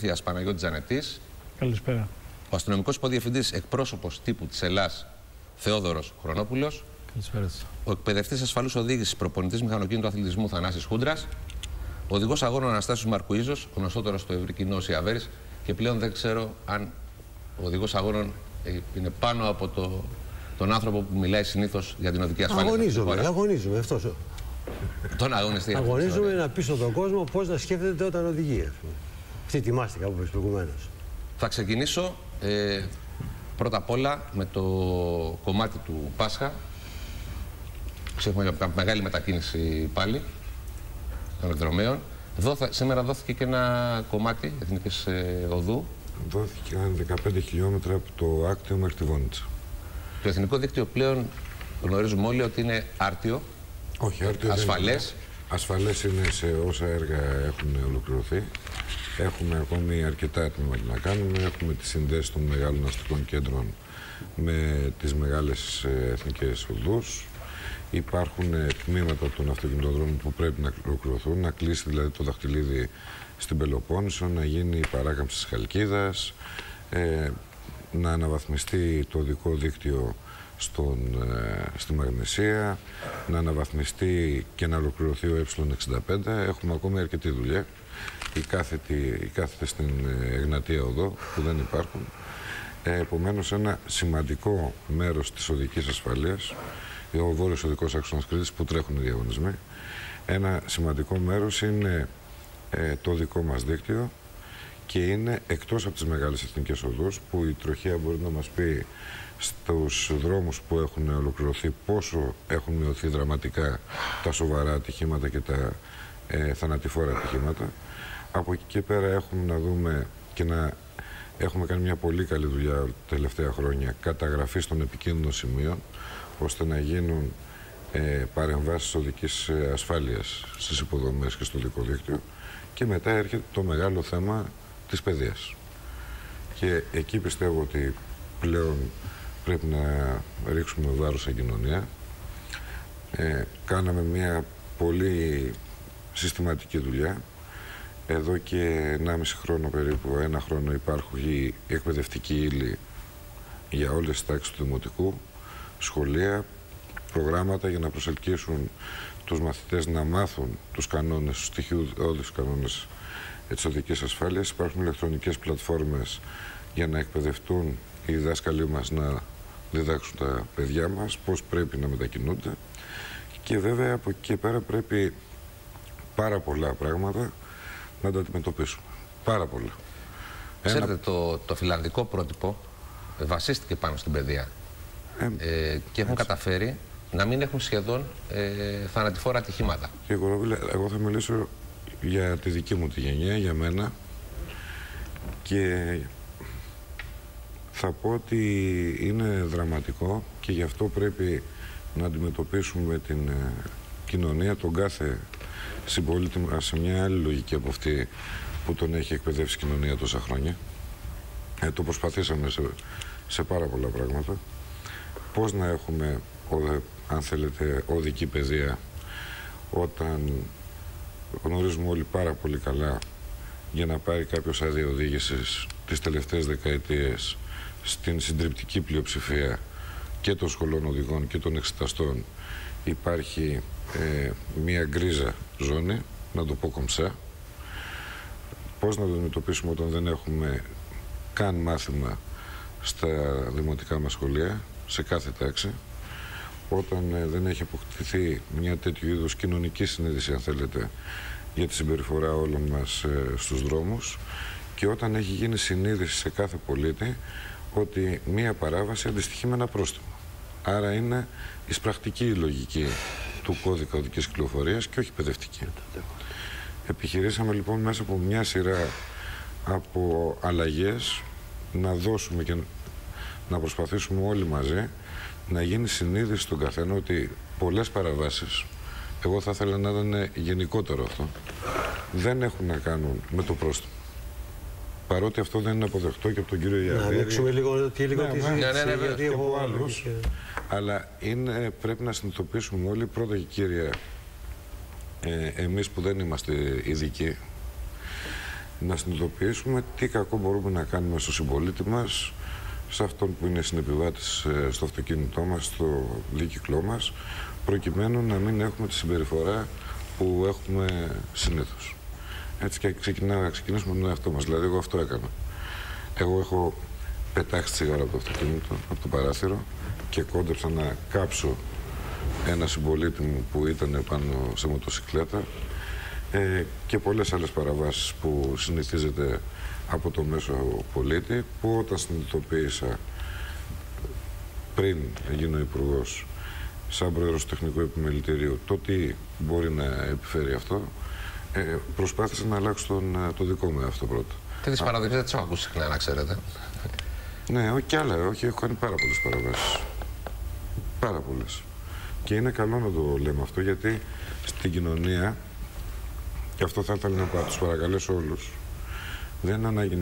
Βοήθειας Παναγιώτης Τζανετής. Καλησπέρα. Ο αστυνομικός υποδιευθυντής εκπρόσωπος τύπου της Ελλάς Θεόδωρος Χρονόπουλος. Καλησπέρα. Ο εκπαιδευτής ασφαλούς οδήγησης προπονητής μηχανοκίνητου αθλητισμού Θανάσης Χούντρας. Ο οδηγός αγώνων Αναστάσιος Μαρκουίζος, γνωστότερος στο ευρύ κοινό ως Ιαβέρης. Και πλέον δεν ξέρω αν ο οδηγός αγώνων είναι πάνω από τον άνθρωπο που μιλάει συνήθως για την οδική ασφάλεια. Αγωνίζομαι αυτός. Τον αγωνιστή. Αγωνίζομαι να πείσω τον κόσμο πώς να σκέφτεται όταν οδηγεί. Αυτή ετοιμάστηκα όπως είπες προηγουμένως. Θα ξεκινήσω πρώτα απ' όλα με το κομμάτι του Πάσχα. Έχουμε μεγάλη μετακίνηση πάλι των εκδρομέων. Σήμερα δόθηκε και ένα κομμάτι Εθνικής Οδού. Δόθηκαν 15 χιλιόμετρα από το Άκτιο μέχρι τη Βόνιτσα. Το εθνικό δίκτυο πλέον γνωρίζουμε όλοι ότι είναι άρτιο. Όχι, άρτιο ασφαλές. Ασφαλές είναι σε όσα έργα έχουν ολοκληρωθεί. Έχουμε ακόμη αρκετά τμήματα να κάνουμε. Έχουμε τις συνδέσεις των μεγάλων αστικών κέντρων με τις μεγάλες εθνικές οδούς. Υπάρχουν τμήματα των αυτοκινητοδρόμων που πρέπει να ολοκληρωθούν, να κλείσει δηλαδή το δαχτυλίδι στην Πελοπόννησο, να γίνει η παράκαμψη της Χαλκίδας, να αναβαθμιστεί το οδικό δίκτυο στη Μαγνησία, να αναβαθμιστεί και να ολοκληρωθεί ο Ε65. Έχουμε ακόμη αρκετή δουλειά. Οι κάθετες στην Εγνατία Οδό που δεν υπάρχουν. Επομένως, ένα σημαντικό μέρος της οδικής ασφαλείας, ο βόρειος οδικός άξονας Κρήτης που τρέχουν οι διαγωνισμοί, ένα σημαντικό μέρος είναι το δικό μας δίκτυο και είναι εκτός από τις μεγάλες εθνικές οδούς που η τροχέα μπορεί να μας πει στους δρόμους που έχουν ολοκληρωθεί πόσο έχουν μειωθεί δραματικά τα σοβαρά ατυχήματα και τα θανατηφόρα ατυχήματα. Από εκεί και πέρα έχουμε να δούμε και να έχουμε κάνει μια πολύ καλή δουλειά τα τελευταία χρόνια καταγραφή των επικίνδυνων σημείων ώστε να γίνουν παρεμβάσεις οδικής ασφάλειας στις υποδομές και στο οδικό δίκτυο και μετά έρχεται το μεγάλο θέμα της παιδείας. Και εκεί πιστεύω ότι πλέον πρέπει να ρίξουμε βάρος σαν κοινωνία. Κάναμε μια πολύ συστηματική δουλειά. Εδώ και 1,5 χρόνο περίπου, 1 χρόνο υπάρχει εκπαιδευτική ύλη για όλες τις τάξεις του Δημοτικού, σχολεία, προγράμματα για να προσελκύσουν τους μαθητές να μάθουν τους κανόνες, τους στοιχειώδεις κανόνες της οδικής ασφάλειας. Υπάρχουν ηλεκτρονικές πλατφόρμες για να εκπαιδευτούν οι δάσκαλοι μας να διδάξουν τα παιδιά μας πώς πρέπει να μετακινούνται. Και βέβαια από εκεί και πέρα πρέπει πάρα πολλά πράγματα να τα αντιμετωπίσουμε. Πάρα πολλά. Ξέρετε, το φιλανδικό πρότυπο βασίστηκε πάνω στην παιδεία και έχουν καταφέρει να μην έχουν σχεδόν θανατηφόρα ατυχήματα. Και εγώ θα μιλήσω για τη δική μου τη γενιά, για μένα, και θα πω ότι είναι δραματικό και γι' αυτό πρέπει να αντιμετωπίσουμε την κοινωνία, τον κάθε συμπολίτη μας σε μια άλλη λογική από αυτή που τον έχει εκπαιδεύσει η κοινωνία τόσα χρόνια. Το προσπαθήσαμε σε πάρα πολλά πράγματα. Πώς να έχουμε, αν θέλετε, οδική παιδεία όταν γνωρίζουμε όλοι πάρα πολύ καλά για να πάρει κάποιος άδεια οδήγησης τις τελευταίες δεκαετίες στην συντριπτική πλειοψηφία και των σχολών οδηγών και των εξεταστών υπάρχει μία γκρίζα ζώνη, να το πω κομψά. Πώς να το αντιμετωπίσουμε όταν δεν έχουμε καν μάθημα στα δημοτικά μας σχολεία, σε κάθε τάξη, όταν δεν έχει αποκτηθεί μια τέτοιου είδους κοινωνική συνείδηση, αν θέλετε, για τη συμπεριφορά όλων μας στους δρόμους και όταν έχει γίνει συνείδηση σε κάθε πολίτη ότι μία παράβαση αντιστοιχεί με ένα πρόστιμο. Άρα είναι εισπρακτική η λογική του κώδικα οδικής κυκλοφορίας και όχι παιδευτική. Επιχειρήσαμε λοιπόν μέσα από μια σειρά από αλλαγές να δώσουμε και να προσπαθήσουμε όλοι μαζί να γίνει συνείδηση στον καθένα ότι πολλές παραβάσεις, εγώ θα ήθελα να ήταν γενικότερο αυτό, δεν έχουν να κάνουν με το πρόστιμο. Παρότι αυτό δεν είναι αποδεκτό και από τον κύριο Ιαβέρη. Να ανοίξουμε λίγο τη συζήτηση, γιατί έχω άλλους. Αλλά πρέπει να συνειδητοποιήσουμε όλοι πρώτα και κύρια, εμείς που δεν είμαστε ειδικοί, να συνειδητοποιήσουμε τι κακό μπορούμε να κάνουμε στο συμπολίτη μας, σε αυτόν που είναι συνεπιβάτης στο αυτοκίνητό μας, στο δίκυκλό μας, προκειμένου να μην έχουμε τη συμπεριφορά που έχουμε συνήθως. Έτσι και ξεκινήσουμε με τον εαυτό μας. Δηλαδή, εγώ αυτό έκανα. Εγώ έχω πετάξει τη τσιγάρα από το αυτοκίνητο, από το παράθυρο και κόντεψα να κάψω ένα συμπολίτη μου που ήταν πάνω σε μοτοσικλέτα και πολλές άλλες παραβάσεις που συνηθίζεται από το μέσο πολίτη, που όταν συνειδητοποίησα πριν γίνω υπουργός σαν πρόεδρος του Τεχνικού Επιμελητηρίου το τι μπορεί να επιφέρει αυτό, προσπάθησα να αλλάξω το δικό μου αυτό πρώτο. Τέτοιες παραδοχές δεν τις έχω ακούσει συχνά, να ξέρετε. Ναι, και άλλα, όχι, έχω κάνει πάρα πολλές παραβάσεις. Πάρα πολλές. Και είναι καλό να το λέμε αυτό, γιατί στην κοινωνία, και αυτό θα ήθελα να τους παρακαλέσω όλους, δεν είναι ανάγκη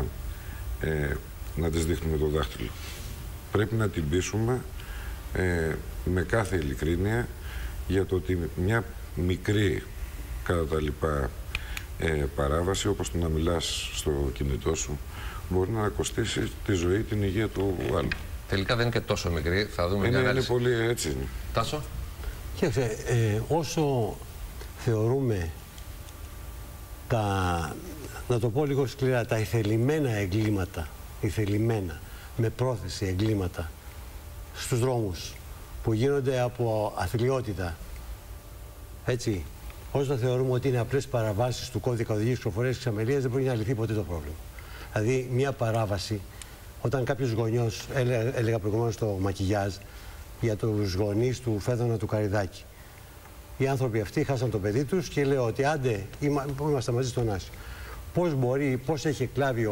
να τις δείχνουμε το δάχτυλο. Πρέπει να την πείσουμε με κάθε ειλικρίνεια για το ότι μια μικρή κατά τα λοιπά παράβαση, όπως το να μιλάς στο κινητό σου, μπορεί να κοστίσει τη ζωή, την υγεία του άλλου. Τελικά δεν είναι και τόσο μικρή, θα δούμε μια ανάλυση. Είναι πολύ έτσι. Τάσο. Κοίταξε, όσο θεωρούμε να το πω λίγο σκληρά, τα ηθελημένα εγκλήματα, με πρόθεση εγκλήματα στους δρόμους που γίνονται από αθλιότητα, έτσι, όσο θεωρούμε ότι είναι απλές παραβάσεις του κώδικα οδηγίας κυκλοφορίας και εξαμελίας, δεν μπορεί να λυθεί ποτέ το πρόβλημα. Δηλαδή, μια παράβαση, όταν κάποιος γονιός, έλεγα προηγουμένως το μακιγιάζ, για τους γονείς του Φέδωνα του Καριδάκη. Οι άνθρωποι αυτοί χάσαν το παιδί τους και λέω ότι άντε, είμαστε μαζί στον Άσιο. Πώς έχει εκλάβει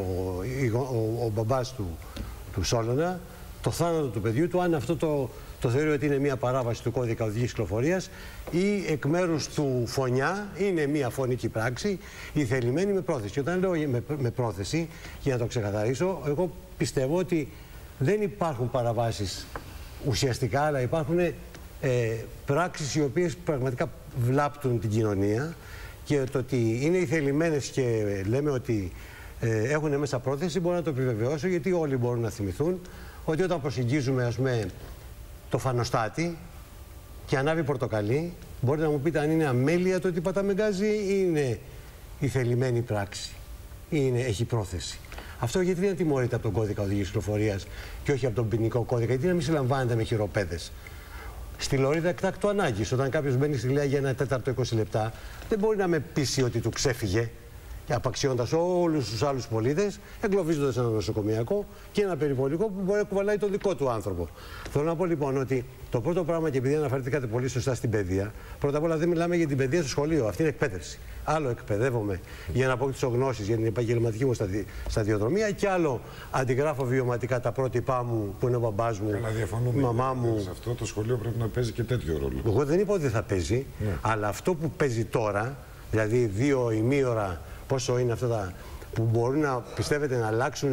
ο μπαμπάς του Σόλωνα το θάνατο του παιδιού του, αν αυτό το θεωρεί ότι είναι μια παράβαση του κώδικα οδηγίας κυκλοφορίας ή εκ μέρους του Φωνιά είναι μια φωνική πράξη ή θελημένη με πρόθεση. Και όταν λέω με πρόθεση, για να το ξεκαθαρίσω, εγώ πιστεύω ότι δεν υπάρχουν παραβάσεις ουσιαστικά, αλλά υπάρχουν πράξεις οι οποίες πραγματικά βλάπτουν την κοινωνία, και το ότι είναι ηθελημένες και λέμε ότι έχουν μέσα πρόθεση, μπορώ να το επιβεβαιώσω, γιατί όλοι μπορούν να θυμηθούν ότι όταν προσεγγίζουμε, ας πούμε, το φανοστάτη και ανάβει πορτοκαλί, μπορείτε να μου πείτε αν είναι αμέλεια το ότι πατάμε γκάζι ή είναι ηθελημένη πράξη ή έχει πρόθεση. Αυτό γιατί δεν τιμωρείται από τον κώδικα οδηγίας κυκλοφορίας και όχι από τον ποινικό κώδικα, γιατί να μην συλλαμβάνεται με χειροπέδες. Στη λωρίδα εκτάκτου ανάγκης, όταν κάποιος μπαίνει στη Λέα για ένα τέταρτο 20 λεπτά, δεν μπορεί να με πείσει ότι του ξέφυγε, απαξιώντας όλους τους άλλους πολίτες, εγκλωβίζοντας ένα νοσοκομιακό και ένα περιβολικό που μπορεί να κουβαλάει τον δικό του άνθρωπο. Θέλω να πω λοιπόν ότι το πρώτο πράγμα, και επειδή αναφερθήκατε πολύ σωστά στην παιδεία, πρώτα απ' όλα δεν μιλάμε για την παιδεία στο σχολείο, αυτή είναι εκπαίδευση. Άλλο εκπαιδεύομαι για να αποκτήσω γνώσεις για την επαγγελματική μου σταδιοδρομία, και άλλο αντιγράφω βιωματικά τα πρότυπά μου που είναι ο μπαμπάς μου, η μαμά μου. Σε αυτό το σχολείο πρέπει να παίζει και τέτοιο ρόλο. Εγώ δεν είπα ότι δεν θα παίζει, αλλά αυτό που παίζει τώρα, δηλαδή 2 ημίωρα, πόσο είναι αυτά που μπορούν να, πιστεύετε, να αλλάξουν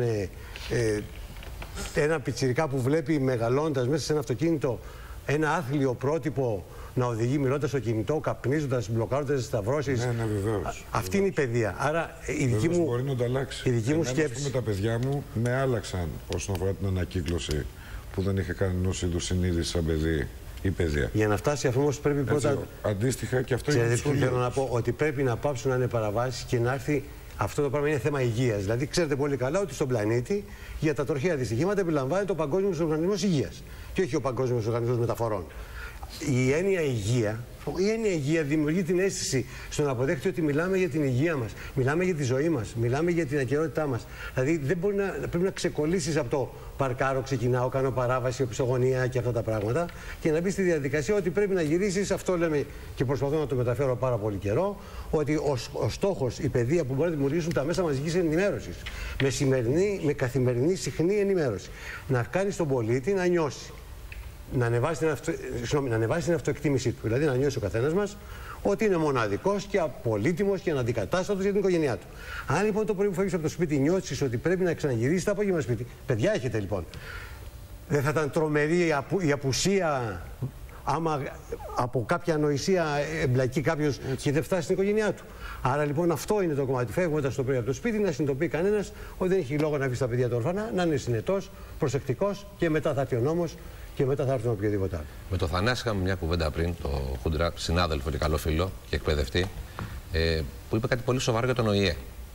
ένα πιτσιρικά που βλέπει μεγαλώντας μέσα σε ένα αυτοκίνητο ένα άθλιο πρότυπο να οδηγεί μιλώντας στο κινητό, καπνίζοντας, μπλοκάροντας τις σταυρώσεις. Ναι, βεβαίως. Αυτή είναι η παιδεία. Άρα η δική μου, μπορεί να το αλλάξει. Η δική μου σκέψη. Τα παιδιά μου με άλλαξαν όσον αφορά την ανακύκλωση που δεν είχε κανένας είδους συνείδηση σαν παιδί ή παιδεία. Για να φτάσει αυτό όμως πρέπει πρώτα. Αντίστοιχα και αυτό είναι. Θέλω να πω ότι πρέπει να πάψουν να είναι παραβάσεις και να έρθει. Αυτό το πράγμα είναι θέμα υγείας. Δηλαδή, ξέρετε πολύ καλά ότι στον πλανήτη για τα τροχαία δυστυχήματα επιλαμβάνεται ο Παγκόσμιος Οργανισμός Υγείας και όχι ο Παγκόσμιος Οργανισμός Μεταφορών. Η έννοια υγεία δημιουργεί την αίσθηση στον αποδέκτη ότι μιλάμε για την υγεία μας, μιλάμε για τη ζωή μας, μιλάμε για την ακεραιότητά μας. Δηλαδή, δεν μπορεί πρέπει να ξεκολλήσεις από το παρκάρω, ξεκινάω, κάνω παράβαση, οπισθογωνία και αυτά τα πράγματα, και να μπει στη διαδικασία ότι πρέπει να γυρίσεις. Αυτό λέμε και προσπαθώ να το μεταφέρω πάρα πολύ καιρό, ότι ο στόχος, η παιδεία που μπορεί να δημιουργήσουν τα μέσα μαζικής ενημέρωσης, με καθημερινή συχνή ενημέρωση, να κάνει τον πολίτη να νιώσει. Να ανεβάσει την αυτοεκτίμησή του. Δηλαδή να νιώσει ο καθένας μας ότι είναι μοναδικός και απολύτιμος και αναντικατάστατος για την οικογένειά του. Αν λοιπόν το πρωί που φεύγεις από το σπίτι νιώσεις ότι πρέπει να ξαναγυρίσεις το απόγευμα σπίτι, παιδιά έχετε λοιπόν. Δεν θα ήταν τρομερή η απουσία άμα από κάποια ανοησία εμπλακεί κάποιος και δεν φτάσει στην οικογένειά του. Άρα λοιπόν αυτό είναι το κομμάτι. Φεύγοντας το πρωί από το σπίτι, να συνειδητοποιεί κανένας ότι δεν έχει λόγο να αφήσει τα παιδιά του ορφανά, να είναι συνετός, προσεκτικός και μετά θα έρθει ο νόμος και μετά θα έρθει οποιοδήποτε άλλο. Με το Θανάση είχαμε μια κουβέντα πριν, το Χούντρα, συνάδελφο και καλό φίλο και εκπαιδευτή, που είπε κάτι πολύ σοβαρό για τον ΟΗΕ.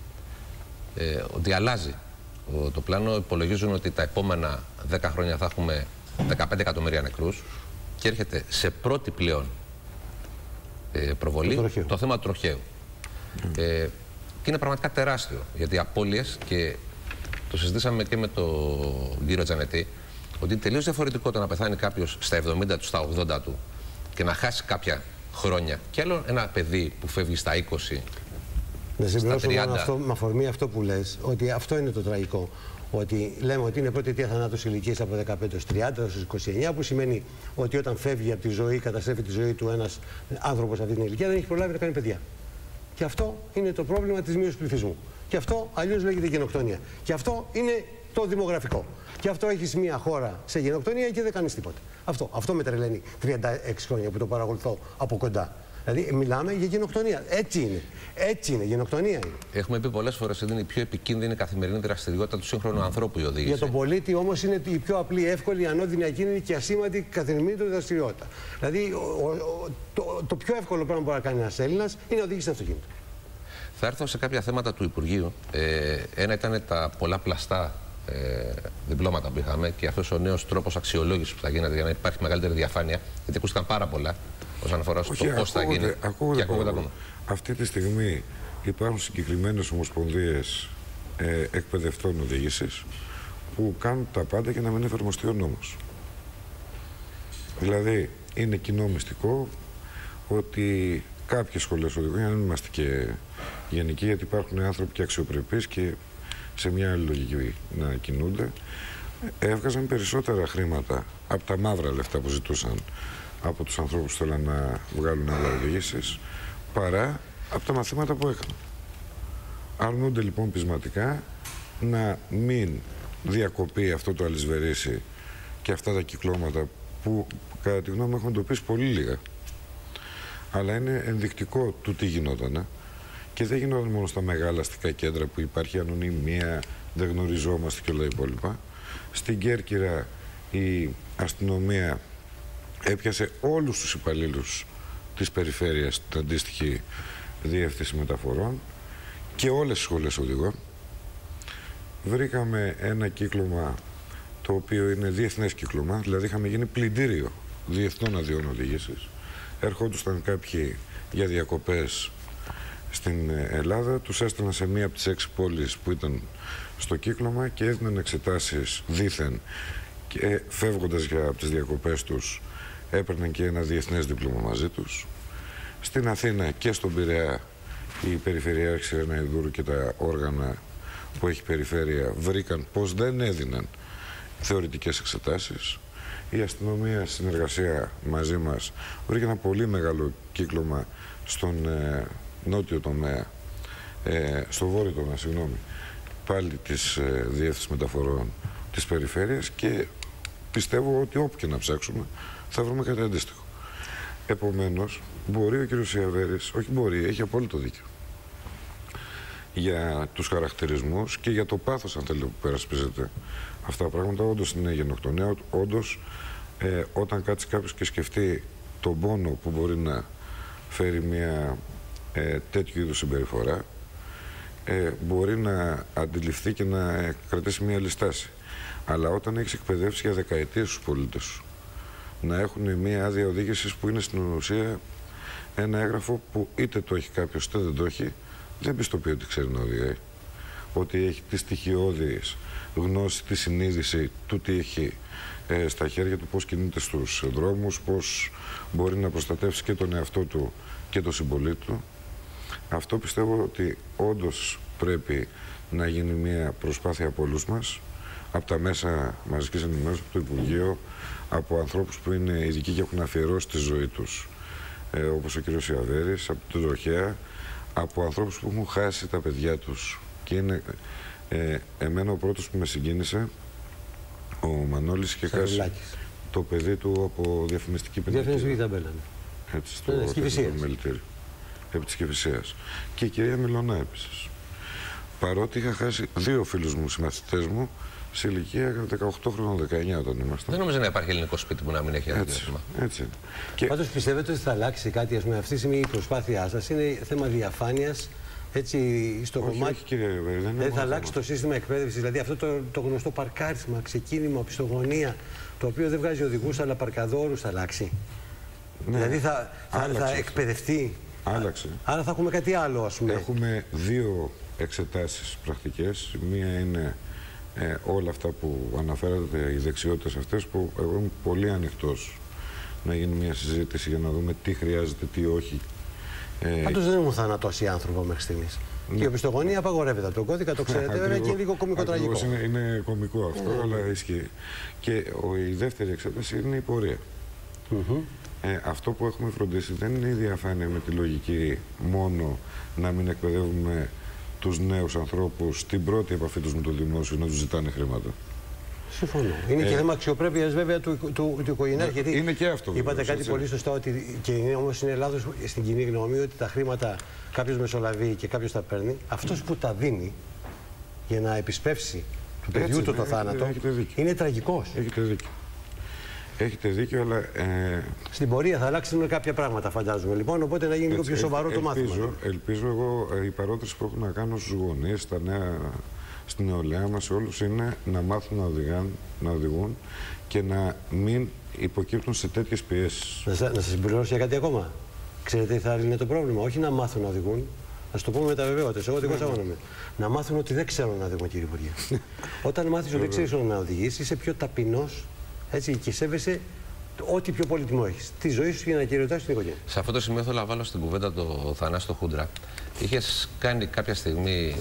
Ότι αλλάζει το πλάνο. Υπολογίζουν ότι τα επόμενα 10 χρόνια θα έχουμε 15 εκατομμύρια νεκρούς και έρχεται σε πρώτη πλέον προβολή το θέμα του τροχαίου. Και είναι πραγματικά τεράστιο, γιατί οι απώλειες, και το συζητήσαμε και με τον κύριο Τζανετή, ότι είναι τελείως διαφορετικό το να πεθάνει κάποιος στα 70 του, στα 80 του και να χάσει κάποια χρόνια. Και άλλο ένα παιδί που φεύγει στα 20. Να συμπληρώσω με αφορμή αυτό που λες, ότι αυτό είναι το τραγικό. Ότι λέμε ότι είναι πρώτη αιτία θανάτους ηλικίας από 15 έως 30 έως 29, που σημαίνει ότι όταν φεύγει από τη ζωή, καταστρέφει τη ζωή του ένας άνθρωπος αυτή την ηλικία, δεν έχει προλάβει να κάνει παιδιά. Και αυτό είναι το πρόβλημα της μείωσης πληθυσμού. Και αυτό αλλιώς λέγεται γενοκτονία. Και αυτό είναι το δημογραφικό. Και αυτό έχεις μια χώρα σε γενοκτονία και δεν κάνεις τίποτα. Αυτό με τρελαίνει 36 χρόνια που το παρακολουθώ από κοντά. Δηλαδή, μιλάμε για γενοκτονία. Έτσι είναι. Έτσι είναι. Γενοκτονία είναι. Έχουμε πει πολλές φορές ότι είναι η πιο επικίνδυνη καθημερινή δραστηριότητα του σύγχρονου ανθρώπου η οδήγηση. Για τον πολίτη όμως είναι η πιο απλή, εύκολη, ανώδυνη, ακίνητη και ασήμαντη καθημερινή του δραστηριότητα. Δηλαδή, το πιο εύκολο πράγμα που μπορεί να κάνει ένας Έλληνας είναι να οδηγήσει ένα αυτοκίνητο. Θα έρθω σε κάποια θέματα του Υπουργείου. Ένα ήταν τα πολλά πλαστά διπλώματα που είχαμε και αυτός ο νέος τρόπος αξιολόγησης που θα γίνεται για να υπάρχει μεγαλύτερη διαφάνεια. Γιατί ακούστηκαν πάρα πολλά όσον αφορά στο πώς θα γίνει. Ακούγονται ακόμα. Αυτή τη στιγμή υπάρχουν συγκεκριμένες ομοσπονδίες εκπαιδευτών οδήγησης που κάνουν τα πάντα για να μην εφαρμοστεί ο νόμος. Δηλαδή, είναι κοινό μυστικό ότι κάποιες σχολές οδηγούν, για να μην είμαστε και γενικοί, γιατί υπάρχουν άνθρωποι και αξιοπρεπείς και σε μια άλλη λογική να κινούνται, έβγαζαν περισσότερα χρήματα από τα μαύρα λεφτά που ζητούσαν από τους ανθρώπους που θέλαν να βγάλουν άλλα οδηγήσεις, παρά από τα μαθήματα που έκαναν. Αρνούνται λοιπόν πεισματικά να μην διακοπεί αυτό το αλυσβερίσι και αυτά τα κυκλώματα που κατά τη γνώμη μου έχουν εντοπίσει πολύ λίγα. Αλλά είναι ενδεικτικό του τι γινόταν. Και δεν γινόταν μόνο στα μεγάλα αστικά κέντρα που υπάρχει ανωνυμία, δεν γνωριζόμαστε και όλα τα υπόλοιπα. Στην Κέρκυρα η αστυνομία έπιασε όλους τους υπαλλήλους της περιφέρειας, την αντίστοιχη διεύθυνση μεταφορών και όλες τις σχολές οδηγών. Βρήκαμε ένα κύκλωμα το οποίο είναι διεθνές κύκλωμα, δηλαδή είχαμε γίνει πλυντήριο διεθνών αδειών οδήγησης. Ερχόντουσαν κάποιοι για διακοπές στην Ελλάδα, τους έστελναν σε μία από τις 6 πόλεις που ήταν στο κύκλωμα και έδιναν εξετάσεις δήθεν και φεύγοντας από τις διακοπές τους έπαιρναν και ένα διεθνές δίπλωμα μαζί τους. Στην Αθήνα και στον Πειραιά η Περιφερειάρχη Ρεναϊδούρου και τα όργανα που έχει περιφέρεια βρήκαν πως δεν έδιναν θεωρητικές εξετάσεις. Η αστυνομία συνεργασία μαζί μας βρήκε ένα πολύ μεγάλο κύκλωμα στον νότιο τομέα, στο βόρειο τομέα, συγγνώμη, πάλι της Διεύθυνσης Μεταφορών της Περιφέρειας και πιστεύω ότι όπου και να ψάξουμε θα βρούμε κάτι αντίστοιχο. Επομένως, μπορεί ο κ. Σιαβέρης, όχι μπορεί, έχει απόλυτο δίκιο για τους χαρακτηρισμούς και για το πάθος, αν θέλετε, που περασπίζεται αυτά τα πράγματα. Όντως είναι γενοκτονία, όντως όταν κάτσει κάποιος και σκεφτεί τον πόνο που μπορεί να φέρει μια τέτοιου είδους συμπεριφορά, μπορεί να αντιληφθεί και να κρατήσει μια άλλη στάση. Αλλά όταν έχεις εκπαιδεύσει για δεκαετίες τους πολίτες σου να έχουν μια άδεια οδήγησης που είναι στην ουσία ένα έγγραφο που είτε το έχει κάποιος είτε δεν το έχει, δεν πιστοποιεί ότι ξέρει να οδηγάει. Ότι έχει τη στοιχειώδης γνώση, τη συνείδηση του τι έχει στα χέρια του, πώς κινείται στους δρόμους, πώς μπορεί να προστατεύσει και τον εαυτό του και τον συμπολίτη του. Αυτό πιστεύω ότι όντως πρέπει να γίνει μια προσπάθεια από όλους μας, από τα μέσα μαζικής ενημέρωσης, από το Υπουργείο, από ανθρώπους που είναι ειδικοί και έχουν αφιερώσει τη ζωή τους, όπως ο κ. Σιαβέρης, από τον τροχέα, από ανθρώπους που έχουν χάσει τα παιδιά τους. Και είναι εμένα ο πρώτος που με συγκίνησε, ο Μανώλης είχε χάσει το παιδί του από διαφημιστική πεντακίδα. Διαφημιστική ταμπέλα. Έτσι, στο μελητήριο. Επί της Κηφισίας. Και η κυρία Μιλωνά επίσης. Παρότι είχα χάσει 2 φίλους μου, συμμαθητές μου, σε ηλικία 18 χρόνων, 19 όταν ήμασταν. Δεν νομίζω να υπάρχει ελληνικό σπίτι που να μην έχει ένα διάστημα. Έτσι. Πάντως πιστεύετε ότι θα αλλάξει κάτι? Ας πούμε, αυτή τη στιγμή η προσπάθειά σας είναι θέμα διαφάνειας. Έτσι, στο κομμάτι. Όχι, κύριε Βέρη, δεν θα αλλάξει το σύστημα εκπαίδευσης. Δηλαδή, αυτό το γνωστό παρκάρισμα, ξεκίνημα, οπισθογωνία, το οποίο δεν βγάζει οδηγούς αλλά παρκαδόρους, θα αλλάξει. Ναι. Δηλαδή, θα εκπαιδευτεί. Άλλαξε. Άρα θα έχουμε κάτι άλλο, ας πούμε. Έχουμε 2 εξετάσεις πρακτικές. Μία είναι όλα αυτά που αναφέρατε, οι δεξιότητες αυτές, που εγώ είμαι πολύ ανοιχτός να γίνει μια συζήτηση για να δούμε τι χρειάζεται, τι όχι. Πάντως δεν έχουν θανατώσει άνθρωπο μέχρι στιγμής. Ναι. Και η οπισθογωνία απαγορεύεται από τον κώδικα, το ξέρετε, βέβαια, και λίγο κωμικοτραγικό. Είναι κωμικό αυτό, αλλά ισχύει. Και η δεύτερη εξέταση είναι η πορεία. Αυτό που έχουμε φροντίσει δεν είναι η διαφάνεια με τη λογική μόνο να μην εκπαιδεύουμε τους νέους ανθρώπους στην πρώτη επαφή τους με το δημόσιο να τους ζητάνε χρήματα. Συμφωνώ. Είναι και θέμα αξιοπρέπειας βέβαια του οικογενειάρχη. Γιατί είναι και αυτό. Είπατε κάτι πολύ σωστά, ότι και όμως είναι λάθος στην κοινή γνώμη ότι τα χρήματα κάποιος μεσολαβεί και κάποιος τα παίρνει. Αυτός που τα δίνει για να επισπεύσει του παιδιού του το θάνατο είναι τραγικός. Έχετε δίκιο. Έχετε δίκιο, αλλά. Στην πορεία θα αλλάξουν κάποια πράγματα, φαντάζομαι. Λοιπόν, οπότε να γίνει λίγο πιο σοβαρό το μάθημα. Ελπίζω εγώ η παρότριση που έχω να κάνω στους γονείς, στα νέα, στην νεολαία μας, όλους είναι να μάθουν να οδηγούν και να μην υποκύπτουν σε τέτοιες πιέσεις. Να σας συμπληρώσω για κάτι ακόμα. Ξέρετε τι θα είναι το πρόβλημα? Όχι να μάθουν να οδηγούν. Να σου το πούμε με τα βεβαιότητες. Εγώ οδηγός αγώνομαι. Να μάθουν ότι δεν ξέρουν να οδηγούν, κύριε Υπουργέ. Όταν μάθεις ότι δεν ξέρεις να οδηγείς, είσαι πιο ταπεινός. Έτσι, και σέβεσαι ό,τι πιο πολύτιμο έχεις. Τη ζωή σου για να κυριοτάσεις την οικογένεια. Σε αυτό το σημείο θέλω να βάλω στην κουβέντα το Θανάστο Χούντρα. Είχες κάνει κάποια στιγμή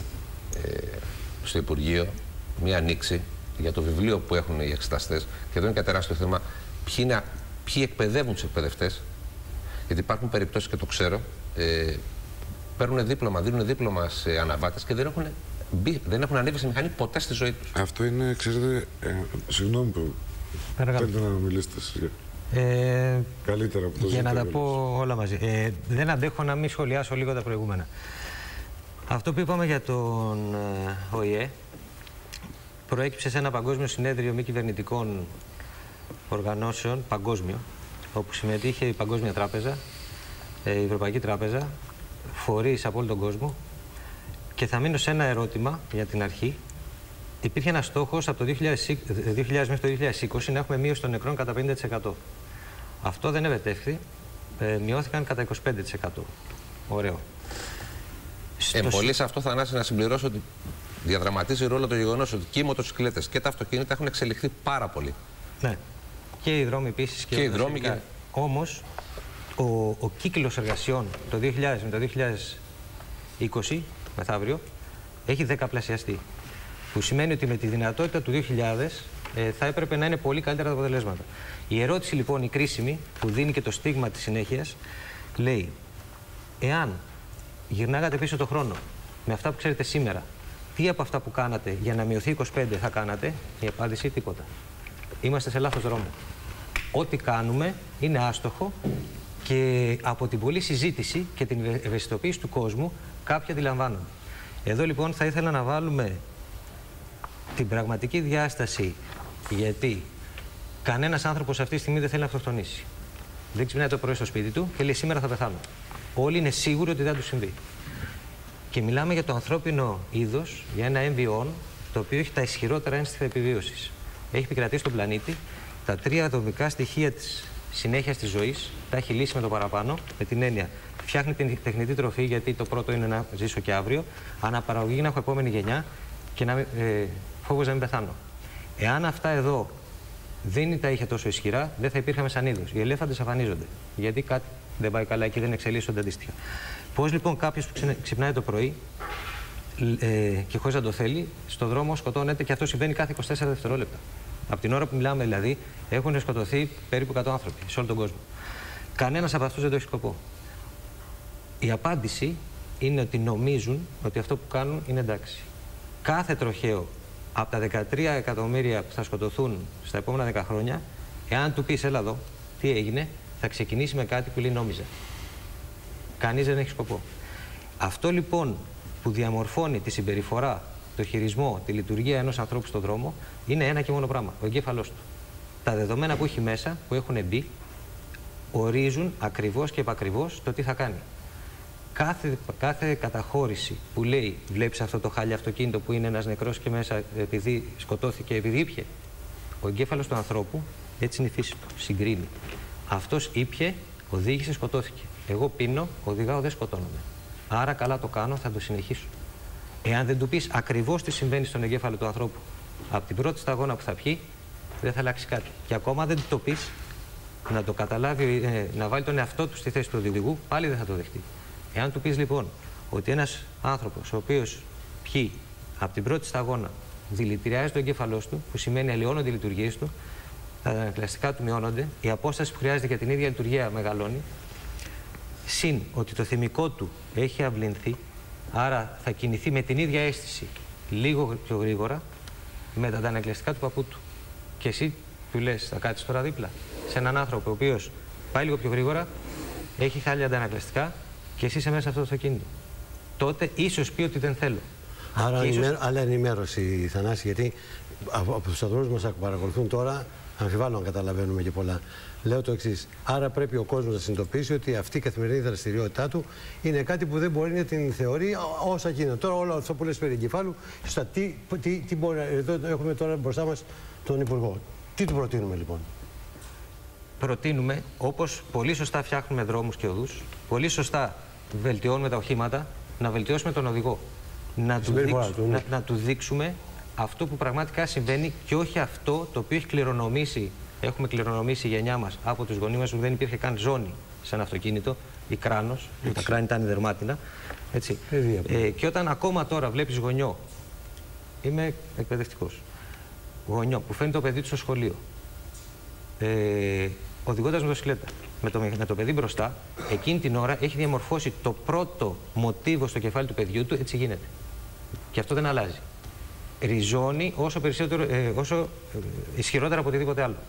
στο Υπουργείο μία ανοίξη για το βιβλίο που έχουν οι εξεταστές. Και εδώ είναι και τεράστιο θέμα. Ποιοι εκπαιδεύουν τους εκπαιδευτές. Γιατί υπάρχουν περιπτώσεις, και το ξέρω, παίρνουν δίπλωμα, δίνουν δίπλωμα σε αναβάτες και δεν έχουν ανέβει σε μηχανή ποτέ στη ζωή τους. Αυτό είναι, ξέρετε, συγγνώμη που. Θέλετε να μιλήσετε καλύτερα από το για να τα πω όλα μαζί. Δεν αντέχω να μην σχολιάσω λίγο τα προηγούμενα. Αυτό που είπαμε για τον ΟΗΕ προέκυψε σε ένα παγκόσμιο συνέδριο μη κυβερνητικών οργανώσεων, παγκόσμιο, όπου συμμετείχε η Παγκόσμια Τράπεζα, η Ευρωπαϊκή Τράπεζα, φορείς από όλο τον κόσμο, και θα μείνω σε ένα ερώτημα για την αρχή. Υπήρχε ένας στόχος από το 2000 μέχρι το 2020 να έχουμε μείωση των νεκρών κατά 50%. Αυτό δεν ευετεύχθη, μειώθηκαν κατά 25%. Ωραίο. Πολύ σε αυτό, Θανάση, να συμπληρώσω ότι διαδραματίζει ρόλο το γεγονός ότι και οι μοτοσυκλέτες και τα αυτοκίνητα έχουν εξελιχθεί πάρα πολύ. Ναι. Και οι δρόμοι επίσης. Και οι δρόμοι. Και... Όμως, ο κύκλος εργασιών το 2000 με το 2020, μεθαύριο, έχει δεκαπλασιαστεί. Που σημαίνει ότι με τη δυνατότητα του 2000 θα έπρεπε να είναι πολύ καλύτερα τα αποτελέσματα. Η ερώτηση λοιπόν, η κρίσιμη, που δίνει και το στίγμα της συνέχειας, λέει: εάν γυρνάγατε πίσω το χρόνο με αυτά που ξέρετε σήμερα, τι από αυτά που κάνατε για να μειωθεί 25 θα κάνατε? Η απάντηση: τίποτα. Είμαστε σε λάθος δρόμο. Ό,τι κάνουμε είναι άστοχο και από την πολλή συζήτηση και την ευαισθητοποίηση του κόσμου κάποιοι αντιλαμβάνονται. Εδώ λοιπόν θα ήθελα να βάλουμε την πραγματική διάσταση, γιατί κανένας άνθρωπος αυτή τη στιγμή δεν θέλει να αυτοκτονήσει. Δεν ξυπνάει το πρωί στο σπίτι του και λέει: σήμερα θα πεθάνω. Όλοι είναι σίγουροι ότι δεν του συμβεί. Και μιλάμε για το ανθρώπινο είδος, για ένα έμβιον το οποίο έχει τα ισχυρότερα ένστικτα επιβίωσης. Έχει επικρατήσει τον πλανήτη, τα 3 ατομικά στοιχεία της συνέχειας της ζωής τα έχει λύσει με το παραπάνω, με την έννοια: φτιάχνει την τεχνητή τροφή, γιατί το πρώτο είναι να ζήσω και αύριο, αναπαραγωγή να έχω επόμενη γενιά και φόβος να μην πεθάνω. Εάν αυτά εδώ δεν τα είχε τόσο ισχυρά, δεν θα υπήρχαμε σαν είδος. Οι ελέφαντες αφανίζονται. Γιατί κάτι δεν πάει καλά εκεί, δεν εξελίσσονται αντίστοιχα. Πώς λοιπόν κάποιος που ξυπνάει το πρωί και χωρίς να το θέλει, στον δρόμο σκοτώνεται, και αυτό συμβαίνει κάθε 24 δευτερόλεπτα. Από την ώρα που μιλάμε δηλαδή, έχουν σκοτωθεί περίπου 100 άνθρωποι σε όλο τον κόσμο. Κανένας από αυτούς δεν το έχει σκοπό. Η απάντηση είναι ότι νομίζουν ότι αυτό που κάνουν είναι εντάξει. Κάθε τροχαίο από τα 13 εκατομμύρια που θα σκοτωθούν στα επόμενα 10 χρόνια, Εάν του πεις, έλα εδώ, τι έγινε, θα ξεκινήσει με κάτι που λέει νόμιζα. Κανείς δεν έχει σκοπό. Αυτό λοιπόν που διαμορφώνει τη συμπεριφορά, το χειρισμό, τη λειτουργία ενός ανθρώπου στον δρόμο είναι ένα και μόνο πράγμα, ο εγκέφαλός του. Τα δεδομένα που έχει μέσα, που έχουν μπει, ορίζουν ακριβώς και επακριβώς το τι θα κάνει. Κάθε καταχώρηση που λέει, βλέπεις αυτό το χάλια αυτοκίνητο που είναι ένας νεκρός και μέσα επειδή σκοτώθηκε, επειδή ήπιε. Ο εγκέφαλος του ανθρώπου, έτσι είναι η φύση του, συγκρίνει. Αυτός ήπιε, οδήγησε, σκοτώθηκε. Εγώ πίνω, οδηγάω, δεν σκοτώνομαι. Άρα καλά το κάνω, θα το συνεχίσω. Εάν δεν του πεις ακριβώς τι συμβαίνει στον εγκέφαλο του ανθρώπου, από την πρώτη σταγόνα που θα πιει, δεν θα αλλάξει κάτι. Και ακόμα δεν του το πεις, να το καταλάβει, να βάλει τον εαυτό του στη θέση του οδηγού, πάλι δεν θα το δεχτεί. Εάν του πεις λοιπόν ότι ένας άνθρωπος ο οποίος πιει από την πρώτη σταγόνα δηλητηριάζει το εγκέφαλό του, που σημαίνει αλλοιώνονται οι λειτουργίες του, τα ανακλαστικά του μειώνονται, η απόσταση που χρειάζεται για την ίδια λειτουργία μεγαλώνει, συν ότι το θυμικό του έχει αυλυνθεί, άρα θα κινηθεί με την ίδια αίσθηση λίγο πιο γρήγορα με τα αντανακλαστικά του παππού του. Και εσύ του λες, θα κάτσεις τώρα δίπλα σε έναν άνθρωπο ο οποίος πάει λίγο πιο γρήγορα, έχει χάλια αντανακλαστικά και εσύ είσαι μέσα σε αυτό το αυτοκίνητο. Τότε ίσως πει ότι δεν θέλω. Άρα άλλα ενημέρωση, Θανάση, γιατί από τους ανθρώπους μας που παρακολουθούν τώρα, αμφιβάλλω αν καταλαβαίνουμε και πολλά. Λέω το εξής. Άρα πρέπει ο κόσμος να συνειδητοποιήσει ότι αυτή η καθημερινή δραστηριότητά του είναι κάτι που δεν μπορεί να την θεωρεί όσα γίνεται. Τώρα όλο αυτό που λες περί εγκεφάλου, τι μπορεί να... Εδώ έχουμε τώρα μπροστά μας τον Υπουργό. Τι του προτείνουμε λοιπόν? Προτείνουμε, όπως πολύ σωστά φτιάχνουμε δρόμους και οδούς, πολύ σωστά βελτιώνουμε τα οχήματα, να βελτιώσουμε τον οδηγό. Να του δείξουμε αυτό που πραγματικά συμβαίνει και όχι αυτό το οποίο έχει κληρονομήσει. Έχουμε κληρονομήσει η γενιά μας από τους γονείς μας που δεν υπήρχε καν ζώνη σε ένα αυτοκίνητο ή κράνος, που τα κράνη ήταν δερμάτινα. Έτσι. Και όταν ακόμα τώρα βλέπεις γονιό, είμαι εκπαιδευτικός, γονιό που φέρνει το παιδί του στο σχολείο, οδηγώντας μοτοσυκλέτα, με το παιδί μπροστά, εκείνη την ώρα έχει διαμορφώσει το πρώτο μοτίβο στο κεφάλι του παιδιού του, έτσι γίνεται. Και αυτό δεν αλλάζει. Ριζώνει όσο ισχυρότερα από οτιδήποτε άλλο.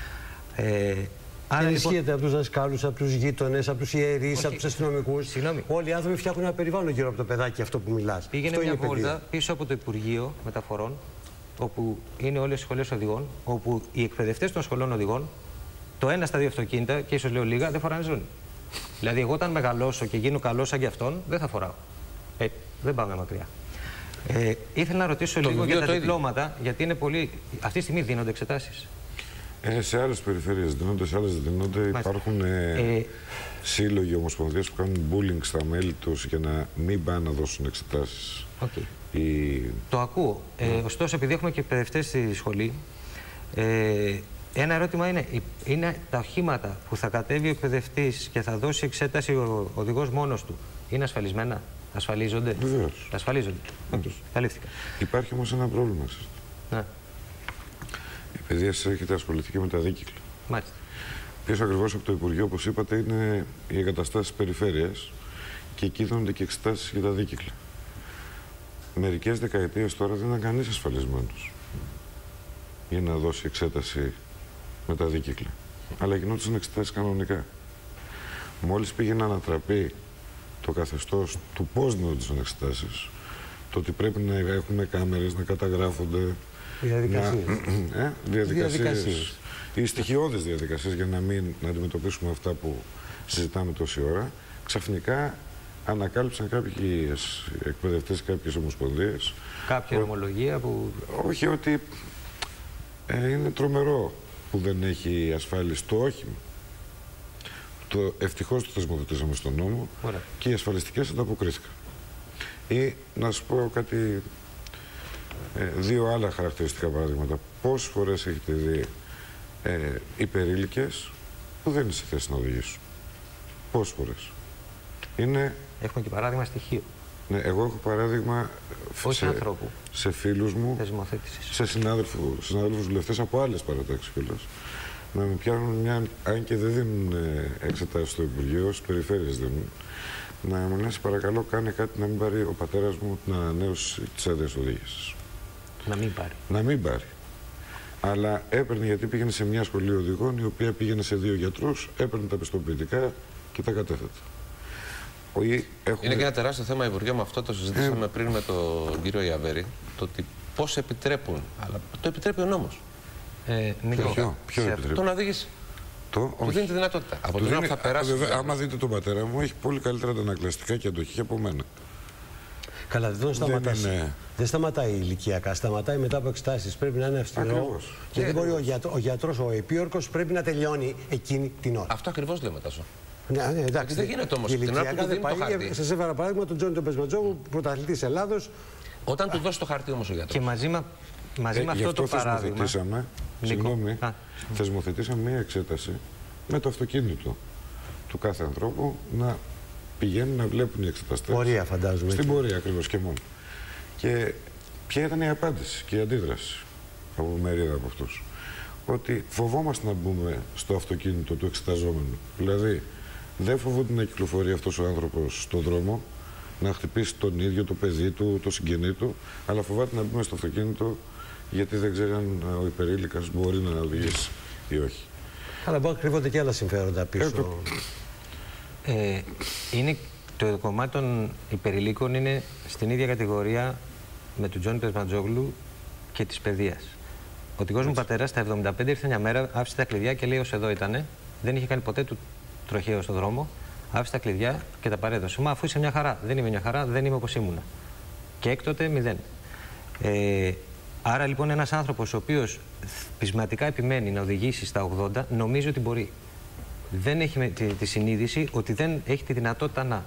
Άρα ενισχύεται από τους δασκάλους, από τους γείτονες, από τους ιερείς, από τους αστυνομικούς. Όλοι οι άνθρωποι φτιάχνουν ένα περιβάλλον γύρω από το παιδάκι αυτό που μιλάς. Πήγαινε μια βόλτα πίσω από το Υπουργείο Μεταφορών, όπου είναι όλες οι σχολές οδηγών, όπου οι εκπαιδευτές των σχολών οδηγών, το ένα στα δύο αυτοκίνητα, και ίσως λέω λίγα, δεν φοράνε ζώνη. Δηλαδή, εγώ όταν μεγαλώσω και γίνω καλός σαν και αυτόν, δεν θα φοράω. Δεν πάμε μακριά. Ήθελα να ρωτήσω λίγο για τα διπλώματα, γιατί είναι πολύ. Αυτή τη στιγμή δίνονται εξετάσεις. Σε άλλες περιφέρειες δίνονται, σε άλλες δεν δίνονται. Υπάρχουν σύλλογοι, ομοσπονδίες που κάνουν bullying στα μέλη τους για να μην πάνε να δώσουν εξετάσεις. Το ακούω. Ωστόσο, επειδή έχουμε και εκπαιδευτές στη σχολή, ένα ερώτημα είναι τα οχήματα που θα κατέβει ο εκπαιδευτής και θα δώσει εξέταση ο οδηγός μόνος του, είναι ασφαλισμένα? Ασφαλίζονται? Βεβαίως. Ασφαλίζονται. Καλύφθηκα. Υπάρχει όμως ένα πρόβλημα. Ναι. Η παιδεία σας έχετε ασχοληθεί και με τα δίκυκλα. Μάλιστα. Πίσω ακριβώς από το Υπουργείο, όπως είπατε, είναι οι εγκαταστάσεις περιφέρειας και εκεί δίνονται και εξετάσεις για τα δίκυκλα. Μερικές δεκαετίες τώρα δεν ήταν κανείς ασφαλισμένος για να δώσει εξέταση με τα δίκυκλα. Αλλά γινόντουσαν εξετάσεις κανονικά. Μόλις πήγε να ανατραπεί το καθεστώς του πώς γινόντουσαν εξετάσεις, το ότι πρέπει να έχουμε κάμερες, να καταγράφονται. Διαδικασίες. Οι στοιχειώδεις διαδικασίες για να μην αντιμετωπίσουμε αυτά που συζητάμε τόση ώρα, ξαφνικά ανακάλυψαν κάποιοι εκπαιδευτές, κάποιες ομοσπονδίες. Κάποια νομολογία που. Όχι, ότι είναι τρομερό που δεν έχει ασφάλιση το όχημα. Ευτυχώς το θεσμοθετήσαμε στον νόμο. Ωραία. Και οι ασφαλιστικές ανταποκρίθηκαν. Ή να σου πω κάτι, δύο άλλα χαρακτηριστικά παραδείγματα. Πόσες φορές έχετε δει υπερήλικες που δεν είναι σε θέση να οδηγήσουν? Πόσες φορές? Έχουμε και παράδειγμα στοιχείο. Ναι, εγώ έχω παράδειγμα σε φίλους μου, σε συνάδελφους βουλευτές από άλλες παρατάξεις κιόλας, να με πιάνουν αν και δεν δίνουν εξετάσεις στο Υπουργείο, στις περιφέρειες δίνουν, να μου λένε, παρακαλώ, κάνε κάτι να μην πάρει ο πατέρας μου την ανανέωση της άδειας οδήγησης. Να μην πάρει. Να μην πάρει. Αλλά έπαιρνε, γιατί πήγαινε σε μια σχολή οδηγών, η οποία πήγαινε σε 2 γιατρούς, έπαιρνε τα πιστοποιητικά και τα κατέθετε. Είναι και ένα τεράστιο θέμα, Υπουργέ, με αυτό το συζητήσαμε πριν με τον κύριο Ιαβέρη, το ότι πώς επιτρέπουν, αλλά το επιτρέπει ο νόμος. Ποιο επιτρέπει? Το να οδηγήσει. Του δίνει τη δυνατότητα. Από την ώρα που θα περάσει. Άμα δείτε τον πατέρα μου, έχει πολύ καλύτερα αντανακλαστικά και αντοχή από μένα. Καλά, δεν σταματάει ηλικιακά, σταματάει μετά από εξετάσεις. Πρέπει να είναι αυστηρό. Και δεν μπορεί ο γιατρός, ο επίορκος, πρέπει να τελειώνει εκείνη την ώρα. Αυτό ακριβώς λέμε, Τάσο. Ναι, εντάξει. Δεν γίνεται όμως. Ηλικιακά δεν πάει. Σας έφερα παράδειγμα τον Τζόνι τον Πεσματζόγλου, πρωταθλητής Ελλάδος. Όταν του δώσει το χαρτί όμως ο γιατρός. Και μαζί με αυτό το παράδειγμα. Θεσμοθετήσαμε μια εξέταση με το αυτοκίνητο του κάθε ανθρώπου να πηγαίνουν να βλέπουν οι εξεταστές. Πορεία, φαντάζομαι. Στην πορεία ακριβώς και μόνο. Και ποια ήταν η απάντηση και η αντίδραση από μερίδα από αυτούς? Ότι φοβόμαστε να μπούμε στο αυτοκίνητο του εξεταζόμενου. Δηλαδή, δεν φοβούνται να κυκλοφορεί αυτός ο άνθρωπος στον δρόμο, να χτυπήσει τον ίδιο, το παιδί του, το συγγενή του, αλλά φοβάται να μπούμε στο αυτοκίνητο γιατί δεν ξέρει αν ο υπερήλικας μπορεί να οδηγήσει ή όχι. Αλλά μπορεί να κρύβονται και άλλα συμφέροντα πίσω. Είναι το κομμάτι των υπερηλίκων είναι στην ίδια κατηγορία με τον Τζόνι Πεσματζόγλου και της παιδείας. Ο δικός μου πατέρας στα 75 ήρθε μια μέρα, άφησε τα κλειδιά και λέει ως εδώ ήτανε. Δεν είχε κάνει ποτέ του τροχαίο στον δρόμο. Άφησε τα κλειδιά και τα παρέδωσε. Μα αφού είσαι μια χαρά. Δεν είμαι μια χαρά, δεν είμαι όπως ήμουνα. Και έκτοτε 0. Άρα λοιπόν ένας άνθρωπος ο οποίος πεισματικά επιμένει να οδηγήσει στα 80, νομίζει ότι μπορεί. Δεν έχει τη συνείδηση ότι δεν έχει τη δυνατότητα να.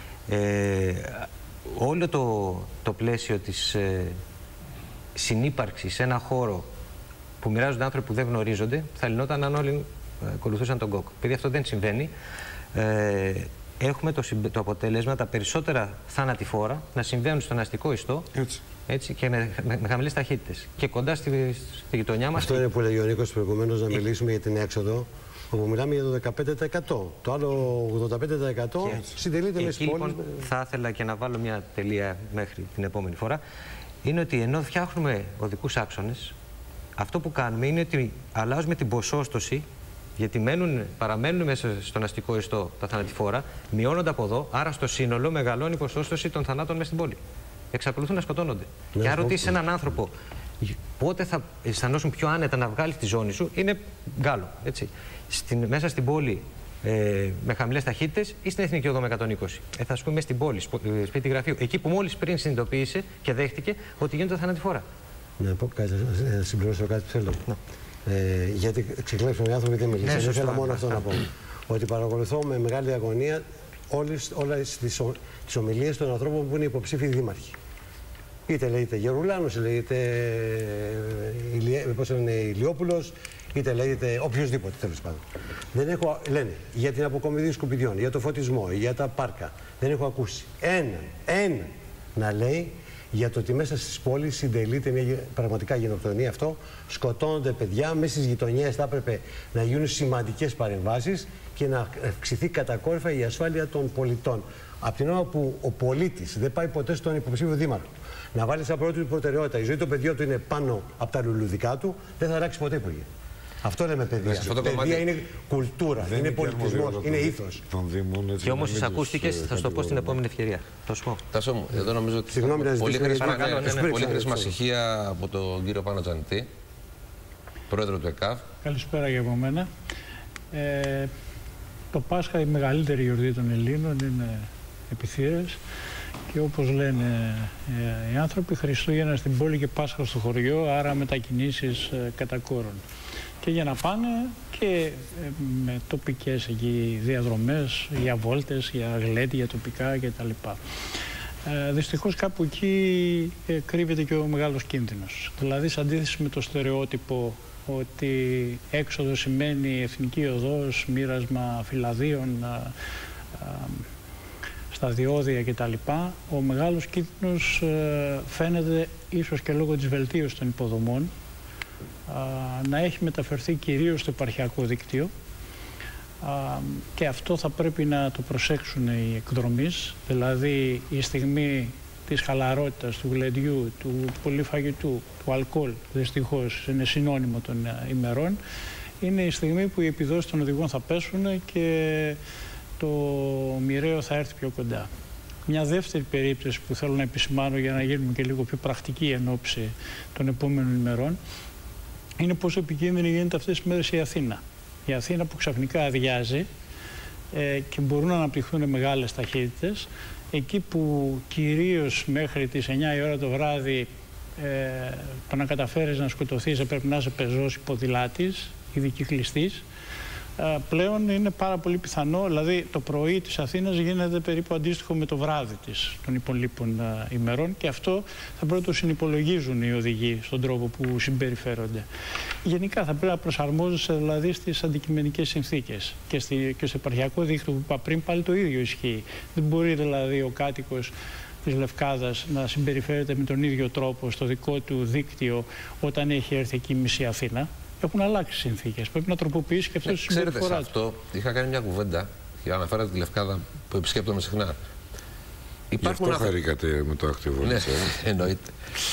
Όλο το πλαίσιο της συνύπαρξης σε ένα χώρο που μοιράζονται άνθρωποι που δεν γνωρίζονται, θα λυνόταν αν όλοι ακολουθούσαν τον κόκκο. Επειδή αυτό δεν συμβαίνει, έχουμε το αποτέλεσμα τα περισσότερα θανατηφόρα να συμβαίνουν στον αστικό ιστό έτσι, και με χαμηλές ταχύτητες. Και κοντά στη γειτονιά μας. Αυτό είναι που λέει ο Νίκος προηγουμένως, να μιλήσουμε για την έξοδο, όπου μιλάμε για το 15%. Το άλλο 85% συντελείται μέσα στις πόλεις. Λοιπόν, θα ήθελα και να βάλω μια τελεία μέχρι την επόμενη φορά. Είναι ότι ενώ φτιάχνουμε οδικούς άξονες, αυτό που κάνουμε είναι ότι αλλάζουμε την ποσόστοση, γιατί παραμένουν μέσα στον αστικό ιστό τα θανατηφόρα, μειώνονται από εδώ, άρα στο σύνολο μεγαλώνει η ποσόστοση των θανάτων μέσα στην πόλη. Εξακολουθούν να σκοτώνονται. Και αν ρωτήσει έναν άνθρωπο πότε θα αισθανόσουν πιο άνετα να βγάλει τη ζώνη σου, είναι Γκάλο. Έτσι. Μέσα στην πόλη με χαμηλές ταχύτητες ή στην Εθνική Οδό με 120. Θα σου πούμε μέσα στην πόλη, σπίτι γραφείου. Εκεί που μόλις πριν συνειδητοποίησε και δέχτηκε ότι γίνονται θανατηφόρα. Να πω κάτι, να συμπληρώσω κάτι που θέλω. Γιατί ξεκλέψαμε οι άνθρωποι δεν μιλήσαν. Δεν θέλω μόνο αυτό να πω. Ότι παρακολουθώ με μεγάλη αγωνία όλες τις ομιλίες των ανθρώπων που είναι υποψήφιοι δήμαρχοι. Είτε λέγεται Γερουλάνος, είτε λέγεται Ηλιόπουλος, είτε λέγεται οποιοδήποτε τέλος πάντων. Λένε για την αποκομιδή σκουπιδιών, για το φωτισμό, για τα πάρκα. Δεν έχω ακούσει έναν να λέει για το ότι μέσα στις πόλεις συντελείται μια πραγματικά γενοκτονία αυτό. Σκοτώνονται παιδιά, μέσα στις γειτονιές θα έπρεπε να γίνουν σημαντικές παρεμβάσεις και να αυξηθεί κατακόρυφα η ασφάλεια των πολιτών. Από την ώρα που ο πολίτης δεν πάει ποτέ στον υποψήφιο δήμαρχο να βάλει σαν πρώτη του προτεραιότητα η ζωή των παιδιών του είναι πάνω από τα λουλουδικά του, δεν θα αλλάξει ποτέ, Υπουργέ. Αυτό λέμε παιδεία. Παιδεία είναι κουλτούρα, είναι πολιτισμός, είναι ήθος. Και όμως εισακούστηκες, θα σου το πω στην επόμενη ευκαιρία. Θα σου πω. Τάσο μου, εδώ νομίζω ότι πολύ χρήσιμα στοιχεία από τον κύριο Πάνο Τζανιτή, πρόεδρο του ΕΚΑΒ. Καλησπέρα και από μένα. Το Πάσχα, η μεγαλύτερη γιορτή των Ελλήνων, είναι επιθείες. Και όπως λένε οι άνθρωποι, Χριστούγεννα στην πόλη και Πάσχα στο χωριό, άρα μετακινήσεις κατά κόρον. Και για να πάνε και με τοπικές εκεί διαδρομές, για βόλτες, για γλέτη, για τοπικά κτλ. Δυστυχώς κάπου εκεί κρύβεται και ο μεγάλος κίνδυνος. Δηλαδή, σε αντίθεση με το στερεότυπο ότι έξοδο σημαίνει εθνική οδός, μοίρασμα φυλαδίων, στα διόδια κτλ. Ο μεγάλος κίνδυνος φαίνεται ίσως και λόγω της βελτίωσης των υποδομών να έχει μεταφερθεί κυρίως στο επαρχιακό δίκτυο και αυτό θα πρέπει να το προσέξουν οι εκδρομείς. Δηλαδή η στιγμή της χαλαρότητας, του γλεντιού, του πολυφαγητού, του αλκοόλ, δυστυχώς είναι συνώνυμο των ημερών, είναι η στιγμή που οι επιδόσεις των οδηγών θα πέσουν και το μοιραίο θα έρθει πιο κοντά. Μια δεύτερη περίπτωση που θέλω να επισημάνω για να γίνουμε και λίγο πιο πρακτικοί εν ώψη των επόμενων ημερών είναι πόσο επικίνδυνη γίνεται αυτές τις μέρες η Αθήνα. Η Αθήνα που ξαφνικά αδειάζει και μπορούν να αναπτυχθούν μεγάλες ταχύτητες. Εκεί που κυρίως μέχρι τις 9 η ώρα το βράδυ το να καταφέρεις να σκοτωθείς πρέπει να είσαι πεζός ή ποδηλάτης ή δικυκλιστής, πλέον είναι πάρα πολύ πιθανό, δηλαδή το πρωί της Αθήνας γίνεται περίπου αντίστοιχο με το βράδυ της των υπολείπων ημερών και αυτό θα πρέπει να το συνυπολογίζουν οι οδηγοί στον τρόπο που συμπεριφέρονται. Γενικά θα πρέπει να προσαρμόζονται δηλαδή στις αντικειμενικές συνθήκες και στο επαρχιακό δίκτυο που είπα πριν πάλι το ίδιο ισχύει. Δεν μπορεί δηλαδή ο κάτοικος της Λευκάδας να συμπεριφέρεται με τον ίδιο τρόπο στο δικό του δίκτυο όταν έχει έρθει εκεί η μισή Αθήνα. Έχουν αλλάξει συνθήκες. Πρέπει να τροποποιήσει και αυτό τη συμπεριφορά του. Ξέρετε, σε αυτό είχα κάνει μια κουβέντα για να αναφέρατε τη Λευκάδα που επισκέπτομαι συχνά. Γι' αυτό χαρήκατε με το ακτιβό. Ναι, εννοείται.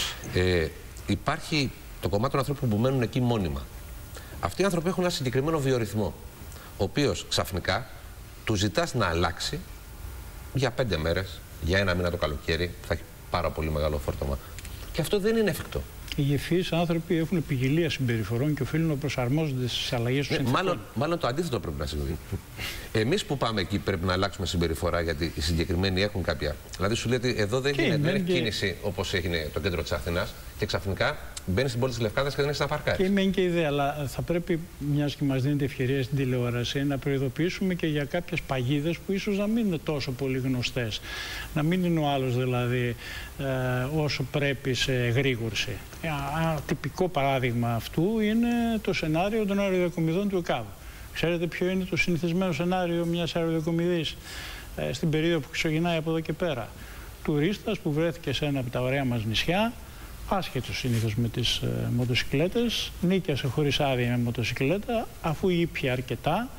Υπάρχει το κομμάτι των ανθρώπων που μένουν εκεί μόνιμα. Αυτοί οι άνθρωποι έχουν ένα συγκεκριμένο βιορυθμό, ο οποίος ξαφνικά του ζητάς να αλλάξει για 5 μέρες, για 1 μήνα το καλοκαίρι, θα έχει πάρα πολύ μεγάλο φόρτωμα. Και αυτό δεν είναι εφικτό. Οι γεφείς άνθρωποι έχουν ποικιλία συμπεριφορών και οφείλουν να προσαρμόζονται στις αλλαγές του συνθήκων. Μάλλον το αντίθετο πρέπει να συμβεί. Εμείς που πάμε εκεί πρέπει να αλλάξουμε συμπεριφορά γιατί οι συγκεκριμένοι έχουν κάποια. Δηλαδή σου λέει ότι εδώ δεν έχει κίνηση όπως έγινε το κέντρο της Αθήνας και ξαφνικά μπαίνει στην πόλη της Λευκάδας και δεν έχει να παρκάρεις. Και είμαι και ιδέα, αλλά θα πρέπει, μιας και μας δίνεται ευκαιρία στην τηλεόραση, να προειδοποιήσουμε και για κάποιες παγίδες που ίσως να μην είναι τόσο πολύ γνωστές. Να μην είναι ο άλλος δηλαδή όσο πρέπει σε γρήγορση. Ένα τυπικό παράδειγμα αυτού είναι το σενάριο των αεροδιακομιδών του ΕΚΑΒ. Ξέρετε ποιο είναι το συνηθισμένο σενάριο μιας αεροδιακομιδής στην περίοδο που ξεκινάει από εδώ και πέρα. Τουρίστας που βρέθηκε σε ένα από τα ωραία μας νησιά, άσχετος συνήθως με τις μοτοσυκλέτες, νίκιασε χωρίς άδεια με μοτοσυκλέτα, αφού ήπια αρκετά,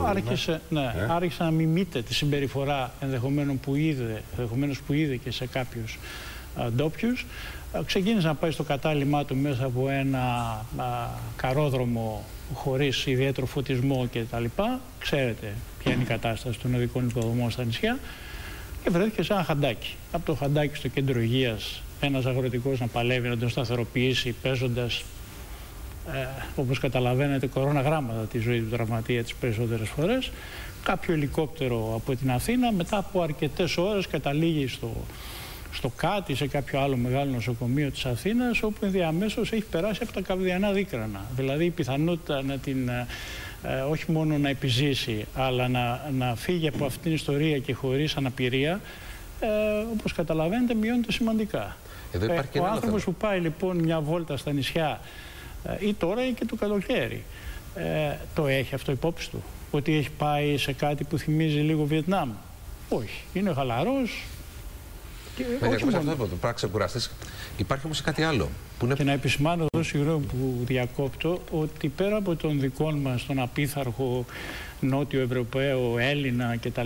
άρχισε να μιμείται τη συμπεριφορά ενδεχομένως που είδε και σε κάποιους ντόπιους. Ξεκίνησε να πάει στο κατάλημά του μέσα από ένα καρόδρομο χωρίς ιδιαίτερο φωτισμό κτλ. Ξέρετε ποια είναι η κατάσταση των οδικών υποδομών στα νησιά και βρέθηκε σε ένα χαντάκι. Από το χαντάκι στο κέντρο υγείας ένας αγροτικός να παλεύει να τον σταθεροποιήσει παίζοντας, όπως καταλαβαίνετε, κοροναγράμματα τη ζωή του τραυματία τις περισσότερες φορές. Κάποιο ελικόπτερο από την Αθήνα μετά από αρκετές ώρες καταλήγει στο Κάτι, σε κάποιο άλλο μεγάλο νοσοκομείο της Αθήνας, όπου ενδιαμέσως έχει περάσει από τα καρδιανά δίκρανα. Δηλαδή η πιθανότητα να την, όχι μόνο να επιζήσει, αλλά να φύγει από αυτήν την ιστορία και χωρίς αναπηρία, όπως καταλαβαίνετε, μειώνεται σημαντικά. Ο άνθρωπος που πάει λοιπόν μια βόλτα στα νησιά, ή τώρα ή και το καλοκαίρι, το έχει αυτό υπόψη του, ότι έχει πάει σε κάτι που θυμίζει λίγο Βιετνάμ? Όχι. Είναι χαλαρός. Υπάρχει όμως και κάτι άλλο. Που είναι... Και να επισημάνω εδώ, συγγνώμη που διακόπτω, ότι πέρα από τον δικών μας, τον απίθαρχο Νότιο Ευρωπαίο, Έλληνα κτλ.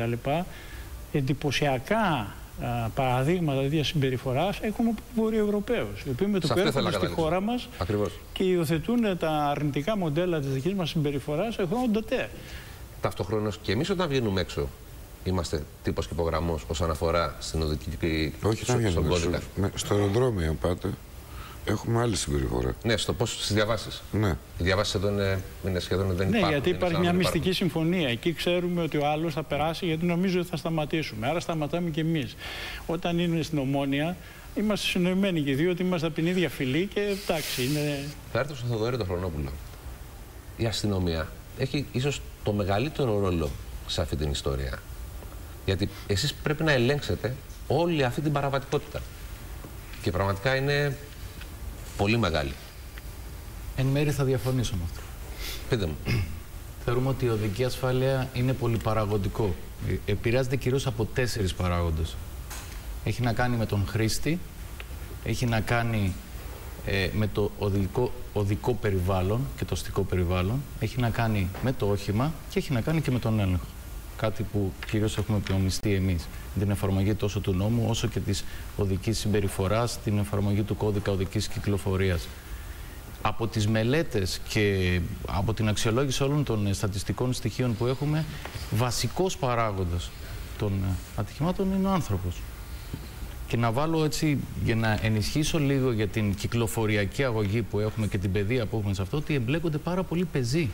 Εντυπωσιακά παραδείγματα τέτοιας συμπεριφοράς έχουμε από Βορειοευρωπαίους, οι οποίοι μετωπέρχονται στη χώρα μας και υιοθετούν τα αρνητικά μοντέλα της δικής μας συμπεριφοράς χρόνων ντοτέ. Ταυτόχρονος και εμείς όταν βγαίνουμε έξω είμαστε τύπος και υπογραμμός όσον αφορά στην οδική στον κώδικα. Στο αεροδρόμιο πάτε, έχουμε άλλη συμπεριφορά. Ναι, στο πώς στις διαβάσεις. Ναι. Οι διαβάσεις εδώ είναι σχεδόν δεν υπάρχουν. Ναι, γιατί υπάρχει μια μυστική συμφωνία. Εκεί ξέρουμε ότι ο άλλος θα περάσει γιατί νομίζω ότι θα σταματήσουμε. Άρα σταματάμε και εμείς. Όταν είναι στην Ομόνια, είμαστε συνοημένοι και δύο, ότι είμαστε από την ίδια φυλή και εντάξει. Είναι... Θα έρθω στο Θοδωρή το Χρονόπουλο. Η αστυνομία έχει ίσως το μεγαλύτερο ρόλο σε αυτή την ιστορία. Γιατί εσείς πρέπει να ελέγξετε όλη αυτή την παραβατικότητα. Και πραγματικά είναι πολύ μεγάλη. Εν μέρει θα διαφωνήσω με αυτό. Πείτε μου. Θεωρούμε ότι η οδική ασφάλεια είναι πολυπαραγωγικό. Επηρεάζεται κυρίως από 4 παράγοντες. Έχει να κάνει με τον χρήστη, έχει να κάνει με το οδικό περιβάλλον και το αστικό περιβάλλον, έχει να κάνει με το όχημα και έχει να κάνει και με τον έλεγχο. κάτι που κυρίως έχουμε επιμιστεί εμείς. Την εφαρμογή τόσο του νόμου όσο και της οδικής συμπεριφοράς, την εφαρμογή του κώδικα οδικής κυκλοφορίας. Από τις μελέτες και από την αξιολόγηση όλων των στατιστικών στοιχείων που έχουμε, βασικός παράγοντας των ατυχημάτων είναι ο άνθρωπος. Και να βάλω έτσι, για να ενισχύσω λίγο για την κυκλοφοριακή αγωγή που έχουμε και την παιδεία που έχουμε σε αυτό, ότι εμπλέκονται πάρα πολλοί πεζοί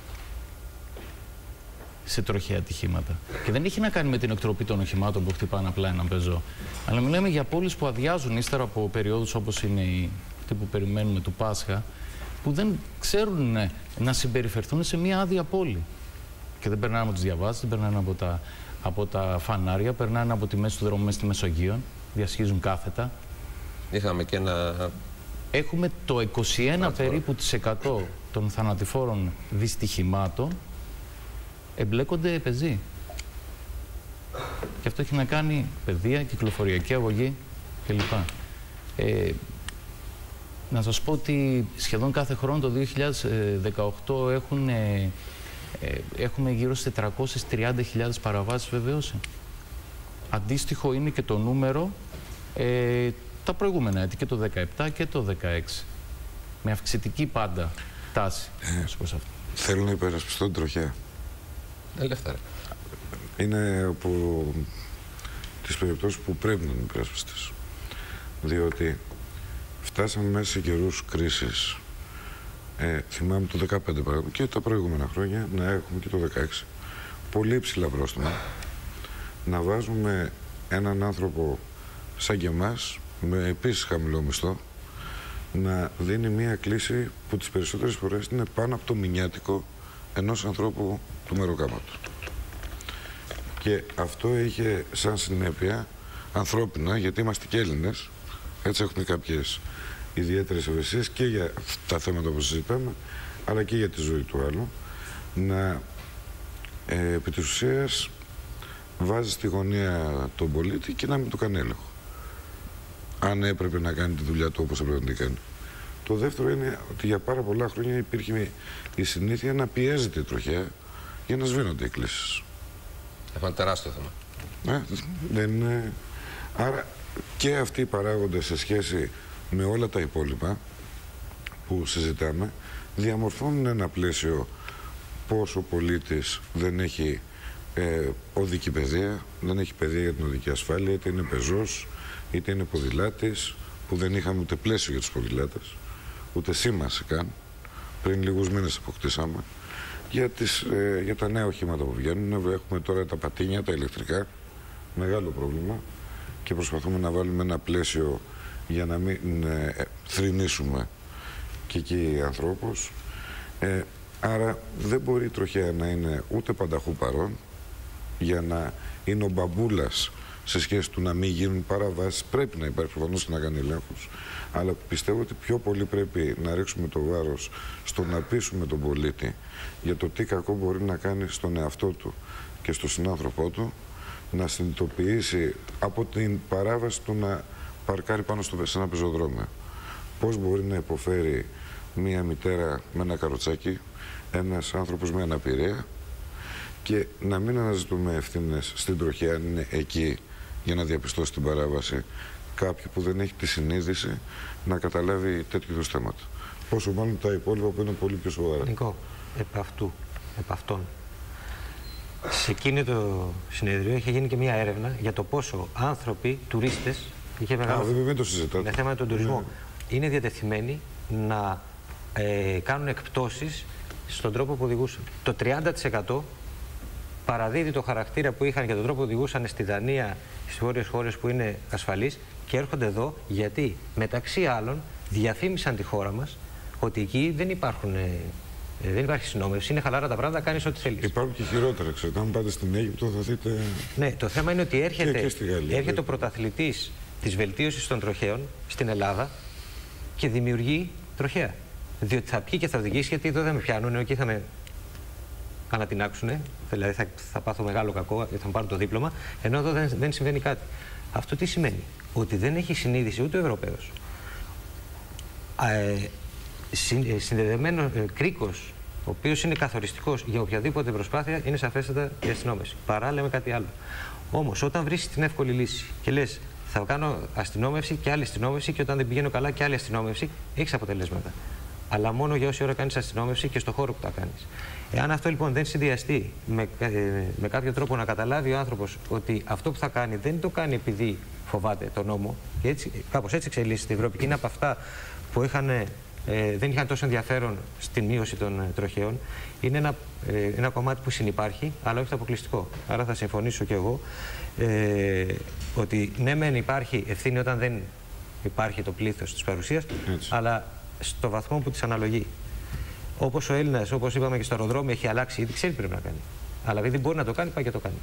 σε τροχαία ατυχήματα. Και δεν έχει να κάνει με την εκτροπή των οχημάτων που χτυπάνε απλά έναν πεζό. Αλλά μιλάμε για πόλεις που αδειάζουν ύστερα από περιόδους όπως είναι αυτή που περιμένουμε του Πάσχα, που δεν ξέρουν να συμπεριφερθούν σε μια άδεια πόλη. Και δεν περνάνε από τις διαβάσεις, δεν περνάνε από τα φανάρια, περνάνε από τη μέση του δρόμου μέσα στη Μεσογείο, διασχίζουν κάθετα. Είχαμε και ένα... Έχουμε το 21 περίπου % των θανατηφόρων δυστυχημάτων εμπλέκονται πεζοί. Και αυτό έχει να κάνει παιδεία, κυκλοφοριακή αγωγή κλπ. Να σας πω ότι σχεδόν κάθε χρόνο το 2018 έχουμε γύρω στις 430.000 παραβάσεις βεβαίωση. Αντίστοιχο είναι και το νούμερο τα προηγούμενα έτη, και το 2017 και το 2016. Με αυξητική πάντα τάση. Θέλω να υπερασπιστώ την τροχέα. Ελεύθερα. Είναι από τις περιπτώσεις που πρέπει να την υπερασπιστείς. Διότι φτάσαμε μέσα σε καιρούς κρίσης. Θυμάμαι το 2015 παράδειγμα και τα προηγούμενα χρόνια, να έχουμε και το 2016. Πολύ υψηλά πρόστιμα. Να βάζουμε έναν άνθρωπο σαν και εμάς, με επίσης χαμηλό μισθό, να δίνει μια κλίση που τις περισσότερες φορές είναι πάνω από το μηνιάτικο ενός ανθρώπου του μεροκάματος. Και αυτό είχε σαν συνέπεια ανθρώπινα, γιατί είμαστε και Έλληνες, έτσι έχουμε κάποιες ιδιαίτερες ευαισθησίες και για τα θέματα που συζητάμε, αλλά και για τη ζωή του άλλου, να επί της ουσίας βάζει στη γωνία τον πολίτη και να μην του κάνει έλεγχο. Αν έπρεπε να κάνει τη δουλειά του όπως έπρεπε να την κάνει. Το δεύτερο είναι ότι για πάρα πολλά χρόνια υπήρχε η συνήθεια να πιέζεται η τροχέα για να σβήνονται οι κλήσεις. Αυτό είναι τεράστιο θέμα. Δεν είναι... Άρα και αυτοί οι παράγοντες σε σχέση με όλα τα υπόλοιπα που συζητάμε διαμορφώνουν ένα πλαίσιο πως ο πολίτης δεν έχει οδική παιδεία, δεν έχει παιδεία για την οδική ασφάλεια, είτε είναι πεζός, είτε είναι ποδηλάτης, που δεν είχαμε ούτε πλαίσιο για τους ποδηλάτες, ούτε σήμαση καν. Πριν λίγους μήνες αποκτήσαμε. Για τα νέα οχήματα που βγαίνουν, έχουμε τώρα τα πατίνια, τα ηλεκτρικά, μεγάλο πρόβλημα, και προσπαθούμε να βάλουμε ένα πλαίσιο για να μην θρηνήσουμε και εκεί ανθρώπους. Άρα δεν μπορεί η τροχέα να είναι ούτε πανταχού παρόν, για να είναι ο μπαμπούλας σε σχέση του να μην γίνουν παραβάσεις. Πρέπει να υπάρχει προφανώς και να κάνει ελέγχους, αλλά πιστεύω ότι πιο πολύ πρέπει να ρίξουμε το βάρος στο να πείσουμε τον πολίτη για το τι κακό μπορεί να κάνει στον εαυτό του και στον συνάνθρωπό του, να συνειδητοποιήσει από την παράβαση του να παρκάρει πάνω σε ένα πεζοδρόμιο. Πώς μπορεί να υποφέρει μία μητέρα με ένα καροτσάκι, ένας άνθρωπος με αναπηρία, και να μην αναζητούμε ευθύνες στην τροχέα αν είναι εκεί για να διαπιστώσει την παράβαση κάποιου που δεν έχει τη συνείδηση να καταλάβει τέτοιου είδους θέματα. Πόσο μάλλον τα υπόλοιπα που είναι πολύ πιο σοβαρά. Νικό, επ' αυτών. Σε εκείνο το συνεδρίο είχε γίνει και μια έρευνα για το πόσο άνθρωποι, τουρίστες, είχε μεγάλο με θέμα τον τουρισμό, είναι διατεθειμένοι να κάνουν εκπτώσεις στον τρόπο που οδηγούσαν. Το 30% παραδίδει το χαρακτήρα που είχαν και τον τρόπο που οδηγούσαν στη Δανία, στις βόρειες χώρες που είναι ασφαλείς, και έρχονται εδώ γιατί μεταξύ άλλων διαφήμισαν τη χώρα μας ότι εκεί δεν υπάρχει συνόμευση, είναι χαλάρα τα πράγματα, κάνεις ό,τι θέλεις. Υπάρχουν και χειρότερα, ξέρετε. Αν πάτε στην Αίγυπτο θα δείτε. Ναι, το θέμα είναι ότι έρχεται ο πρωταθλητής της βελτίωσης των τροχαίων στην Ελλάδα και δημιουργεί τροχαία. Διότι θα πιει και θα οδηγήσει, γιατί εδώ δεν με πιάνουν, εκεί θα με ανατινάξουνε, δηλαδή θα πάθω μεγάλο κακό, γιατί θα μου πάρουν το δίπλωμα, ενώ εδώ δεν συμβαίνει κάτι. Αυτό τι σημαίνει? Ότι δεν έχει συνείδηση ούτε ο Ευρωπαίος. Συνδεδεμένο κρίκος ο οποίος είναι καθοριστικός για οποιαδήποτε προσπάθεια, είναι σαφέστατα η αστυνόμευση. Παράλληλα με κάτι άλλο. Όμως, όταν βρίσκεις την εύκολη λύση και λες θα κάνω αστυνόμευση και άλλη αστυνόμευση, και όταν δεν πηγαίνω καλά και άλλη αστυνόμευση, έχεις αποτελέσματα. Αλλά μόνο για όση ώρα κάνεις αστυνόμευση και στο χώρο που τα κάνεις. Εάν αυτό λοιπόν δεν συνδυαστεί με κάποιο τρόπο να καταλάβει ο άνθρωπος ότι αυτό που θα κάνει δεν το κάνει επειδή φοβάται τον νόμο, και έτσι, κάπως έτσι εξελίσσεται η Ευρώπη, και είναι από αυτά που δεν είχαν τόσο ενδιαφέρον στη μείωση των τροχαίων, είναι ένα κομμάτι που συνυπάρχει, αλλά όχι το αποκλειστικό. Άρα θα συμφωνήσω και εγώ ότι ναι, μεν υπάρχει ευθύνη όταν δεν υπάρχει το πλήθος της παρουσίας, αλλά στο βαθμό που της αναλογεί. Όπως ο Έλληνας, όπως είπαμε και στο αεροδρόμιο, έχει αλλάξει, ήδη ξέρει τι πρέπει να κάνει. Αλλά επειδή μπορεί να το κάνει, πάει και το κάνει.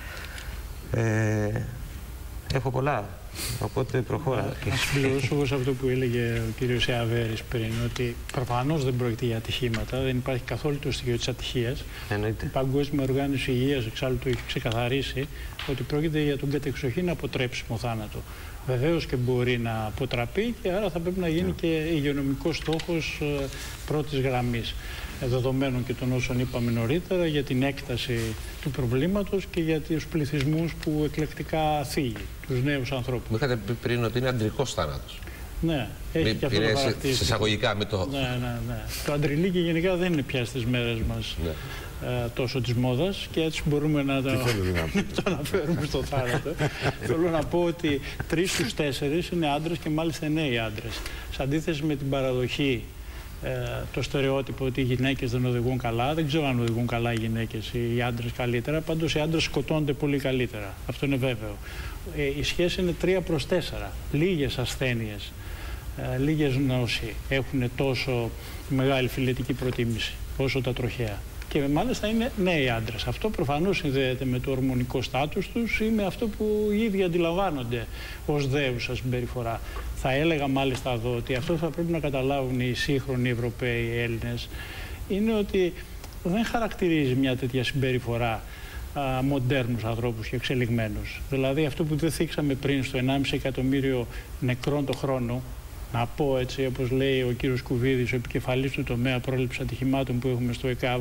Έχω πολλά, οπότε προχώρα. Να συμπληρώσω εγώ σε αυτό που έλεγε ο κύριος Εαβέρης πριν, ότι προφανώς δεν πρόκειται για ατυχήματα, δεν υπάρχει καθόλου το στοιχείο της ατυχίας. Εννοείται. Η Παγκόσμια Οργάνωση Υγείας εξάλλου το έχει ξεκαθαρίσει ότι πρόκειται για τον κατεξοχήν αποτρέψιμο θάνατο. Βεβαίως και μπορεί να αποτραπεί, και άρα θα πρέπει να γίνει και υγειονομικός στόχος πρώτης γραμμής. Δεδομένων και των όσων είπαμε νωρίτερα για την έκταση του προβλήματος και για τους πληθυσμούς που εκλεκτικά θίγει, τους νέους ανθρώπους. Μου είχατε πει πριν ότι είναι αντρικός θάνατος. Ναι, έχει και αυτό το χαρακτηριστικό. Εισαγωγικά με το... Ναι. Το αντριλίκι γενικά δεν είναι πια στις μέρες μας τόσο της μόδας, και έτσι μπορούμε να το αναφέρουμε στο θάνατο. Θέλω να πω ότι 3 στους 4 είναι άντρες, και μάλιστα νέοι άντρες. Σε αντίθεση με την παραδοχή, το στερεότυπο ότι οι γυναίκες δεν οδηγούν καλά. Δεν ξέρω αν οδηγούν καλά οι γυναίκες ή οι άντρες καλύτερα. Πάντως οι άντρες σκοτώνται πολύ καλύτερα. Αυτό είναι βέβαιο. Η σχέση είναι 3 προς 4. Λίγες ασθένειες, λίγες νόσοι έχουν τόσο μεγάλη φυλετική προτίμηση όσο τα τροχαία. Και μάλιστα είναι νέοι άντρες. Αυτό προφανώς συνδέεται με το ορμονικό στάτους τους ή με αυτό που οι ίδιοι αντιλαμβάνονται ως δέουσα συμπεριφορά. Θα έλεγα μάλιστα εδώ ότι αυτό θα πρέπει να καταλάβουν οι σύγχρονοι Ευρωπαίοι, οι Έλληνες, είναι ότι δεν χαρακτηρίζει μια τέτοια συμπεριφορά μοντέρνους ανθρώπους και εξελιγμένους. Δηλαδή αυτό που δεν θίξαμε πριν στο 1,5 εκατομμύριο νεκρών το χρόνο, να πω έτσι όπως λέει ο κύριος Κουβίδης, ο επικεφαλής του τομέα πρόληψης ατυχημάτων που έχουμε στο ΕΚΑΒ,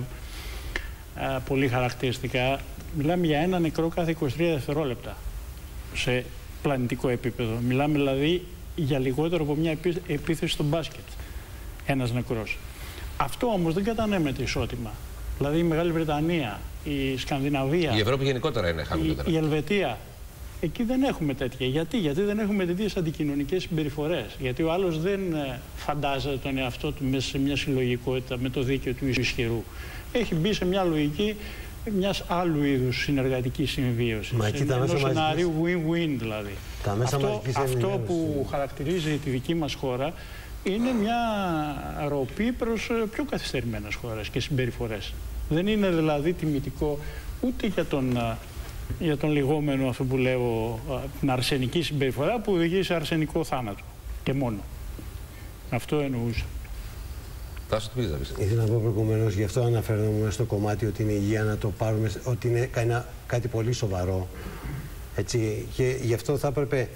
πολύ χαρακτηριστικά, μιλάμε για ένα νεκρό κάθε 23 δευτερόλεπτα σε πλανητικό επίπεδο. Μιλάμε δηλαδή για λιγότερο από μια επίθεση στο μπάσκετ. Ένας νεκρός. Αυτό όμως δεν κατανέμεται ισότιμα. Δηλαδή η Μεγάλη Βρετανία, η Σκανδιναβία, η Ευρώπη γενικότερα είναι χαμηλότερα. Η Ελβετία. Εκεί δεν έχουμε τέτοια. Γιατί δεν έχουμε τέτοιες αντικοινωνικές συμπεριφορές. Γιατί ο άλλος δεν φαντάζεται τον εαυτό του μέσα σε μια συλλογικότητα με το δίκαιο του ισχυρού. Έχει μπει σε μια λογική μιας άλλου είδους συνεργατικής συμβίωσης. Ενός σενάριου win-win δηλαδή. Αυτό που χαρακτηρίζει τη δική μας χώρα είναι μια ροπή προς πιο καθυστερημένες χώρες και συμπεριφορές. Δεν είναι δηλαδή τιμητικό ούτε για τον λιγόμενο, αυτό που λέω, την αρσενική συμπεριφορά που οδηγεί σε αρσενικό θάνατο. Και μόνο. Αυτό εννοούσα. Ήθελα να πω προηγουμένως, γι' αυτό αναφέρομαι στο κομμάτι ότι είναι υγεία, να το πάρουμε, ότι είναι κάτι πολύ σοβαρό. Έτσι, και γι' αυτό θα έπρεπε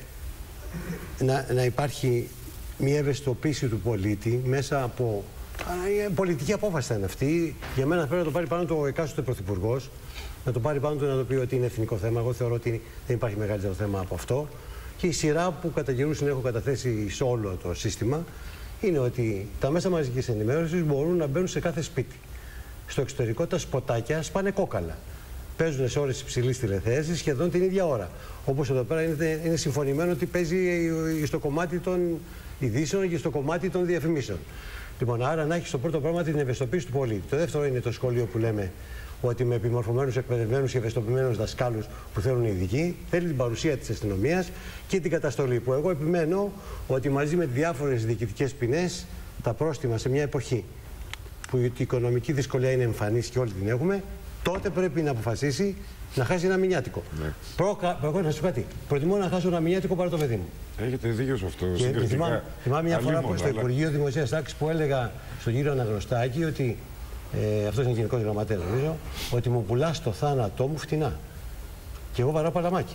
να υπάρχει μια ευαισθητοποίηση του πολίτη μέσα από πολιτική απόφαση. Είναι αυτή. Για μένα πρέπει να το πάρει πάνω το εκάστοτε πρωθυπουργός, να το πάρει πάνω του, να το πει ότι είναι εθνικό θέμα. Εγώ θεωρώ ότι δεν υπάρχει μεγαλύτερο θέμα από αυτό. Και η σειρά που κατά καιρούς έχω καταθέσει σε όλο το σύστημα είναι ότι τα μέσα μαζικής ενημέρωσης μπορούν να μπαίνουν σε κάθε σπίτι. Στο εξωτερικό τα σποτάκια σπάνε κόκαλα. Παίζουν σε ώρες υψηλής τηλεθέασης σχεδόν την ίδια ώρα. Όπως εδώ πέρα είναι συμφωνημένο ότι παίζει στο κομμάτι των ειδήσεων και στο κομμάτι των διαφημίσεων. Λοιπόν, άρα να έχει στο πρώτο πράγμα την ευαισθητοποίηση του πολίτη. Το δεύτερο είναι το σχολείο που λέμε ότι με επιμορφωμένους, εκπαιδευμένους και ευαισθητοποιημένους δασκάλους που θέλουν οι ειδικοί, θέλει την παρουσία της αστυνομίας και την καταστολή. Που εγώ επιμένω ότι μαζί με διάφορες διοικητικές ποινές, τα πρόστιμα σε μια εποχή που η οικονομική δυσκολία είναι εμφανής και όλοι την έχουμε, τότε πρέπει να αποφασίσει να χάσει ένα μηνιάτικο. Ναι. Εγώ να σου πω κάτι. Προτιμώ να χάσω ένα μηνιάτικο παρά το παιδί μου. Έχετε δίκιο σε αυτό. Θυμάμαι μια φορά που στο Υπουργείο Δημοσίας Τάξης που έλεγα στον κύριο Αναγνωστάκη ότι. Αυτό είναι γενικός γραμματέας, νομίζω, ότι μου πουλάς το θάνατό μου φτηνά. Και εγώ βαράω παλαμάκι.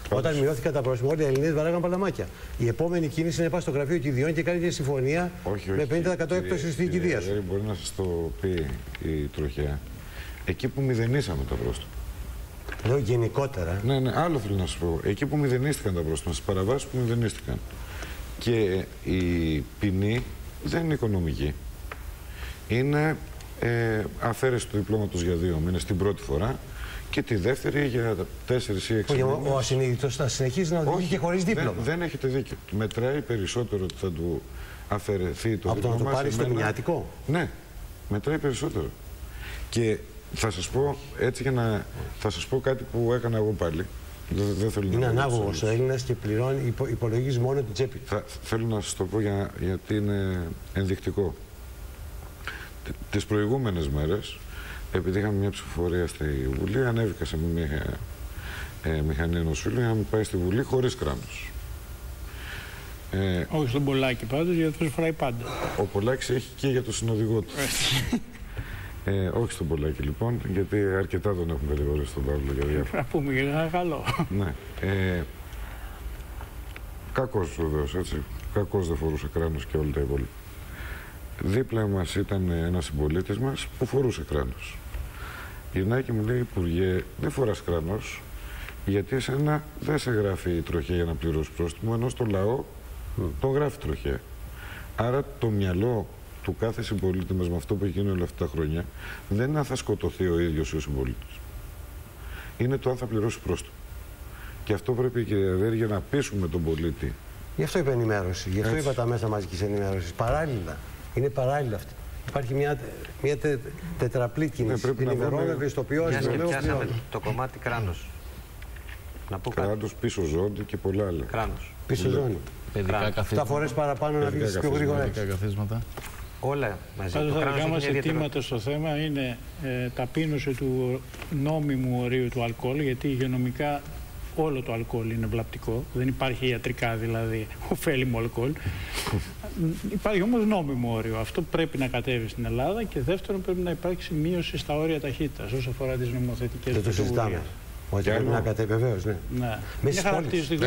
Όταν μειώθηκαν τα πρόστιμα, όλοι οι Ελληνίδες βαράγαν παλαμάκια. Η επόμενη κίνηση είναι να πάει στο γραφείο κηδιών και κάνει μια συμφωνία με 50% έκπτωση στη κηδεία σου. Μπορεί να σας το πει η τροχέα. Εκεί που μηδενίσαμε τα πρόστιμα. Λέω γενικότερα. Ναι, άλλο θέλω να σας πω. Εκεί που μηδενίστηκαν τα πρόστιμα, στις παραβάσεις που μηδενίστηκαν. Και η ποινή δεν είναι οικονομική. Είναι αφαίρεση του διπλώματος για 2 μήνες την πρώτη φορά και τη δεύτερη για 4 ή 6 μήνες. Ο ασυνείδητος θα συνεχίσει να οδηγεί και χωρίς δίπλωμα. Δεν έχετε δίκιο. Μετράει περισσότερο ότι θα του αφαιρεθεί το από δίπλωμα. Από το να το πάρει στο μηνιάτικο. Ναι, μετράει περισσότερο. Και θα σας πω έτσι για να... Θα σας πω κάτι που έκανα εγώ πάλι. Δεν θέλω είναι ανάγωγος ο Έλληνας και πληρώνει, υπολογίζει μόνο την τσέπη. Θέλω να σας το πω γιατί είναι ενδεικτικό. Τις προηγούμενες μέρες, επειδή είχαμε μια ψηφοφορία στη Βουλή, ανέβηκα σε μια μηχανή ενός φίλου για να μην πάει στη Βουλή χωρίς κράνος. Όχι στον Πολάκη πάντως, γιατί τους φοράει πάντα. Ο Πολάκης έχει και για το συνοδηγό του. Όχι στον Πολάκη λοιπόν, γιατί αρκετά τον έχουν κατηγορήσει στον Παύλο για διάφορα. Να πούμε για ένα καλό. Ναι. Κακός βεβαίως, έτσι. Κακός δεν φορούσε κράνος και όλα τα υπόλοιπα. Δίπλα μας ήταν ένας συμπολίτης μας που φορούσε κράνος. Γυρνάει και μου λέει, Υπουργέ, δεν φοράς κράνος, γιατί εσένα δεν σε γράφει η τροχέα για να πληρώσει πρόστιμο, ενώ στο λαό τον γράφει τροχέα. Άρα το μυαλό του κάθε συμπολίτη μας με αυτό που έχει γίνει όλα αυτά τα χρόνια δεν είναι αν θα σκοτωθεί ο ίδιος ο συμπολίτης. Είναι το αν θα πληρώσει πρόστιμο. Και αυτό πρέπει, κύριε Αβέρη, για να πείσουμε τον πολίτη. Γι' αυτό είπα ενημέρωση, γι' αυτό είπα τα μέσα μαζικής ενημέρωσης. Παράλληλα. Είναι παράλληλα αυτή. Υπάρχει μια τετραπλή κίνηση. Ενημερώνω, ευαισθητοποιώ, πιάσαμε το κομμάτι κράνος. Να πω κάτι. Κράνος, πίσω ζώνη και πολλά άλλα. Κράνος. Πίσω ζώνη. Παιδικά 7 φορές παραπάνω να βγεις πιο γρήγορα. καθίσματα. Όλα μαζί. Πάντως τα δικά μας αιτήματα στο θέμα είναι ταπείνωση του νόμιμου ορίου του αλκοόλ, γιατί υγειονομικά όλο το αλκοόλ είναι βλαπτικό. Δεν υπάρχει ιατρικά δηλαδή ωφέλιμο αλκοόλ. Υπάρχει όμως νόμιμο όριο. Αυτό πρέπει να κατέβει στην Ελλάδα και δεύτερον πρέπει να υπάρξει μείωση στα όρια ταχύτητας όσο αφορά τις νομοθετικές πρωτοβουλίες. Δεν το συζητάμε. Ότι πρέπει να κατέβει, βεβαίως, ναι. Είναι χαρακτηριστικό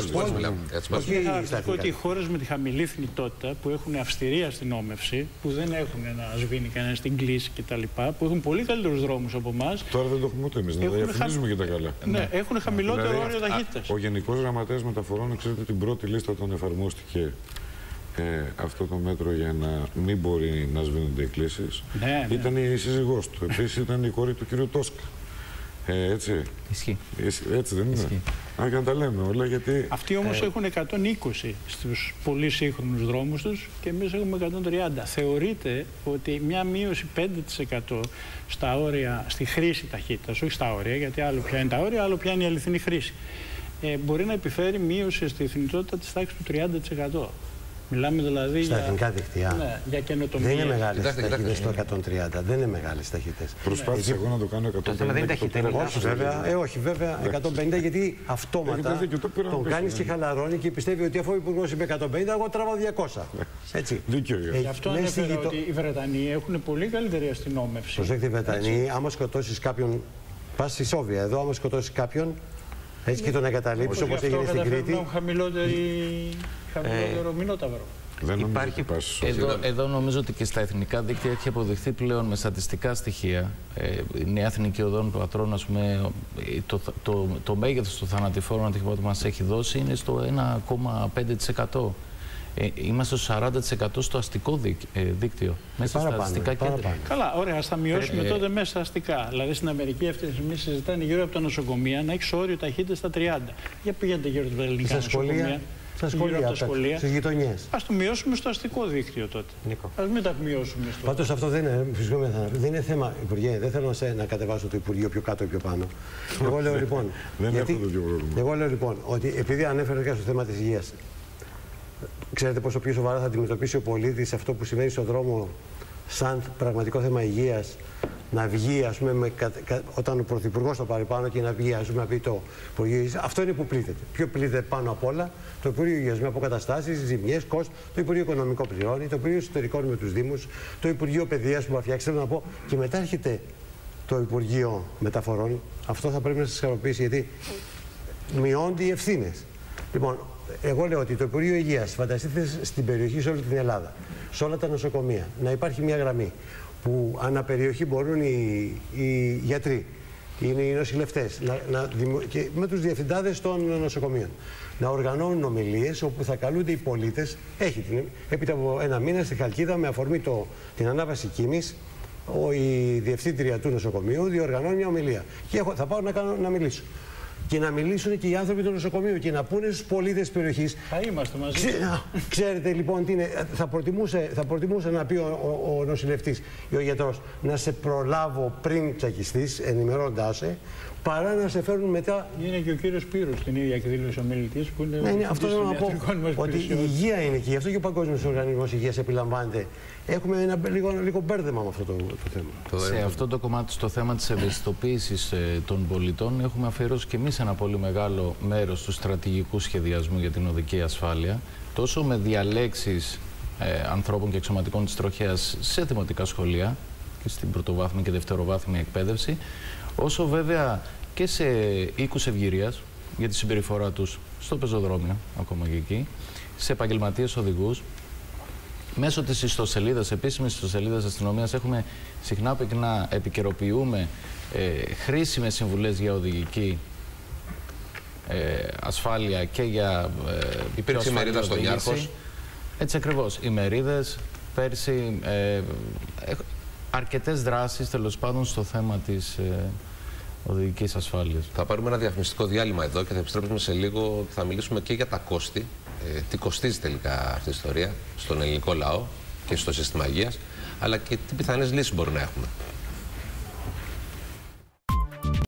ότι οι χώρες με τη χαμηλή θνητότητα που έχουν αυστηρή αστυνόμευση, που δεν έχουν να σβήνει κανένα στην κλίση κτλ., που έχουν πολύ καλύτερους δρόμους από εμάς. Τώρα δεν το έχουμε ούτε εμείς, να διαφημίζουμε και τα καλά. Ναι, έχουν χαμηλότερο όριο ταχύτητας. Ο Γενικός Γραμματέας Μεταφορών, ξέρετε, την πρώτη λίστα όταν εφαρμόστηκε αυτό το μέτρο για να μην μπορεί να σβήνονται οι κλήσεις, ήταν η σύζυγός του. Επίσης ήταν η κόρη του κ. Τόσκα. Έτσι. Ισχύει. Έτσι δεν είναι. Για να τα λέμε όλα, γιατί... Αυτοί όμως έχουν 120 στους πολύ σύγχρονους δρόμους τους και εμείς έχουμε 130. Θεωρείται ότι μια μείωση 5% στα όρια, στη χρήση ταχύτητας, όχι στα όρια, γιατί άλλο πια είναι τα όρια, άλλο πια είναι η αληθινή χρήση, μπορεί να επιφέρει μείωση στη θνητότητα της τάξης του 30%. Μιλάμε δηλαδή στα εθνικά δίκτυα. Ναι, για καινοτομία. Δεν είναι μεγάλες ταχύτητες στο 130. Δεν είναι μεγάλες ταχύτητες. Προσπάθησα εγώ να το κάνω 150. Το θέμα δεν είναι ταχύτητα. Όχι βέβαια. 150 γιατί αυτόματα τον κάνεις και χαλαρώνει και πιστεύει ότι αφού ο Υπουργός είπε 150, εγώ τραβάω 200. Έτσι. Δίκιο. Γι' αυτό ανέφερα ότι οι Βρετανοί έχουν πολύ καλύτερη αστυνόμευση. Προσέξτε, οι Βρετανοί, άμα σκοτώσεις κάποιον, πας στη Σόβια εδώ, άμα σκοτώσεις κάποιον, έτσι και τον εγκαταλείψεις όπως έγινε στην Κρήτη. Χαμηλότερο μηνόταυρο. Εδώ νομίζω ότι και στα εθνικά δίκτυα έχει αποδειχθεί πλέον με στατιστικά στοιχεία. Η Νέα Εθνική Οδών Πατρών, ας πούμε, το μέγεθος του θανατηφόρου ατυχημάτων που μας έχει δώσει είναι στο 1,5%. Είμαστε στο 40% στο αστικό δίκτυο. Μέσα στα αστικά κέντρα. Καλά, ωραία, ας τα μειώσουμε τότε μέσα στα αστικά. Δηλαδή στην Αμερική αυτή τη στιγμή συζητάνε γύρω από τα νοσοκομεία να έχει όριο ταχύτητα στα 30. Για πήγαινε γύρω από τα ελληνικά νοσοκομεία. Στα σχολεία, στις γειτονιές. Ας το μειώσουμε στο αστικό δίκτυο τότε. Ας μην τα μειώσουμε στο. Πάντως αυτό δεν είναι θέμα, Υπουργέ, δεν θέλω να κατεβάσω το Υπουργείο πιο κάτω ή πιο πάνω. Εγώ λέω λοιπόν, ότι επειδή ανέφερα στο θέμα της υγείας, ξέρετε πόσο πιο σοβαρά θα αντιμετωπίσει ο πολίτης αυτό που συμβαίνει στον δρόμο σαν πραγματικό θέμα υγείας, να βγει, ας πούμε, όταν ο Πρωθυπουργός το πάρει πάνω και να βγει, ας πούμε, να πει το Υπουργείο Υγείας. Αυτό είναι που πλήττεται. Ποιο πλήττεται πάνω απ' όλα? Το Υπουργείο Υγείας με αποκαταστάσεις, ζημιές, κόστος, το Υπουργείο Οικονομικό πληρώνει, το Υπουργείο Εσωτερικών με τους Δήμους, το Υπουργείο Παιδείας που θα φτιάξει. Θέλω να πω, και μετά έρχεται το Υπουργείο Μεταφορών. Αυτό θα πρέπει να σας χαροποιήσει, γιατί μειώνται οι ευθύνες. Λοιπόν, εγώ λέω ότι το Υπουργείο Υγείας, φανταστείτε στην περιοχή, σε όλη την Ελλάδα, σε όλα τα νοσοκομεία, να υπάρχει μια γραμμή που ανά περιοχή μπορούν οι γιατροί, είναι οι νοσηλευτές, και με τους διευθυντάδες των νοσοκομείων, να οργανώνουν ομιλίες όπου θα καλούνται οι πολίτες. Έπειτα από ένα μήνα στη Χαλκίδα, με αφορμή την ανάβαση Κίμης, η διευθύντρια του νοσοκομείου διοργανώνει μια ομιλία. Και θα πάω να μιλήσω. Και να μιλήσουν και οι άνθρωποι του νοσοκομείου και να πούνε στους πολίτες της περιοχής. Θα είμαστε μαζί. Ξέρετε λοιπόν τι είναι. Θα προτιμούσε να πει ο νοσηλευτής ή ο γιατρός να σε προλάβω πριν τσακιστείς, ενημερώνοντάς σε, παρά να σε φέρουν μετά. Είναι και ο κύριος Πύρος στην ίδια εκδήλωση ομιλητής που είναι. Ναι, αυτό θέλω να πω. Ότι η υγεία είναι και γι' αυτό και ο Παγκόσμιος Οργανισμός Υγείας επιλαμβάνεται. Έχουμε ένα λίγο μπέρδεμα με αυτό το θέμα. Σε αυτό το κομμάτι, στο θέμα της ευαισθητοποίησης των πολιτών, έχουμε αφιερώσει και εμείς ένα πολύ μεγάλο μέρος του στρατηγικού σχεδιασμού για την οδική ασφάλεια, τόσο με διαλέξεις ανθρώπων και αξιωματικών της τροχέας σε δημοτικά σχολεία και στην πρωτοβάθμια και δευτεροβάθμια εκπαίδευση, όσο βέβαια και σε οίκους ευγυρίας για τη συμπεριφορά τους στο πεζοδρόμιο, ακόμα και εκεί, σε επαγγελματίες οδηγούς. Μέσω της ιστοσελίδας, επίσημης ιστοσελίδας αστυνομίας, έχουμε συχνά πυκνά επικαιροποιούμε χρήσιμες συμβουλές για οδηγική ασφάλεια και για υπήρξε μερίδα στον Ιάρχος. Έτσι ακριβώς. Οι μερίδες πέρσι, αρκετές δράσεις τέλος πάντων στο θέμα της οδηγικής ασφάλειας. Θα πάρουμε ένα διαφημιστικό διάλειμμα εδώ και θα επιστρέψουμε σε λίγο. Θα μιλήσουμε και για τα κόστη. Τι κοστίζει τελικά αυτή η ιστορία στον ελληνικό λαό και στο σύστημα υγείας, αλλά και τι πιθανές λύσεις μπορούμε να έχουμε.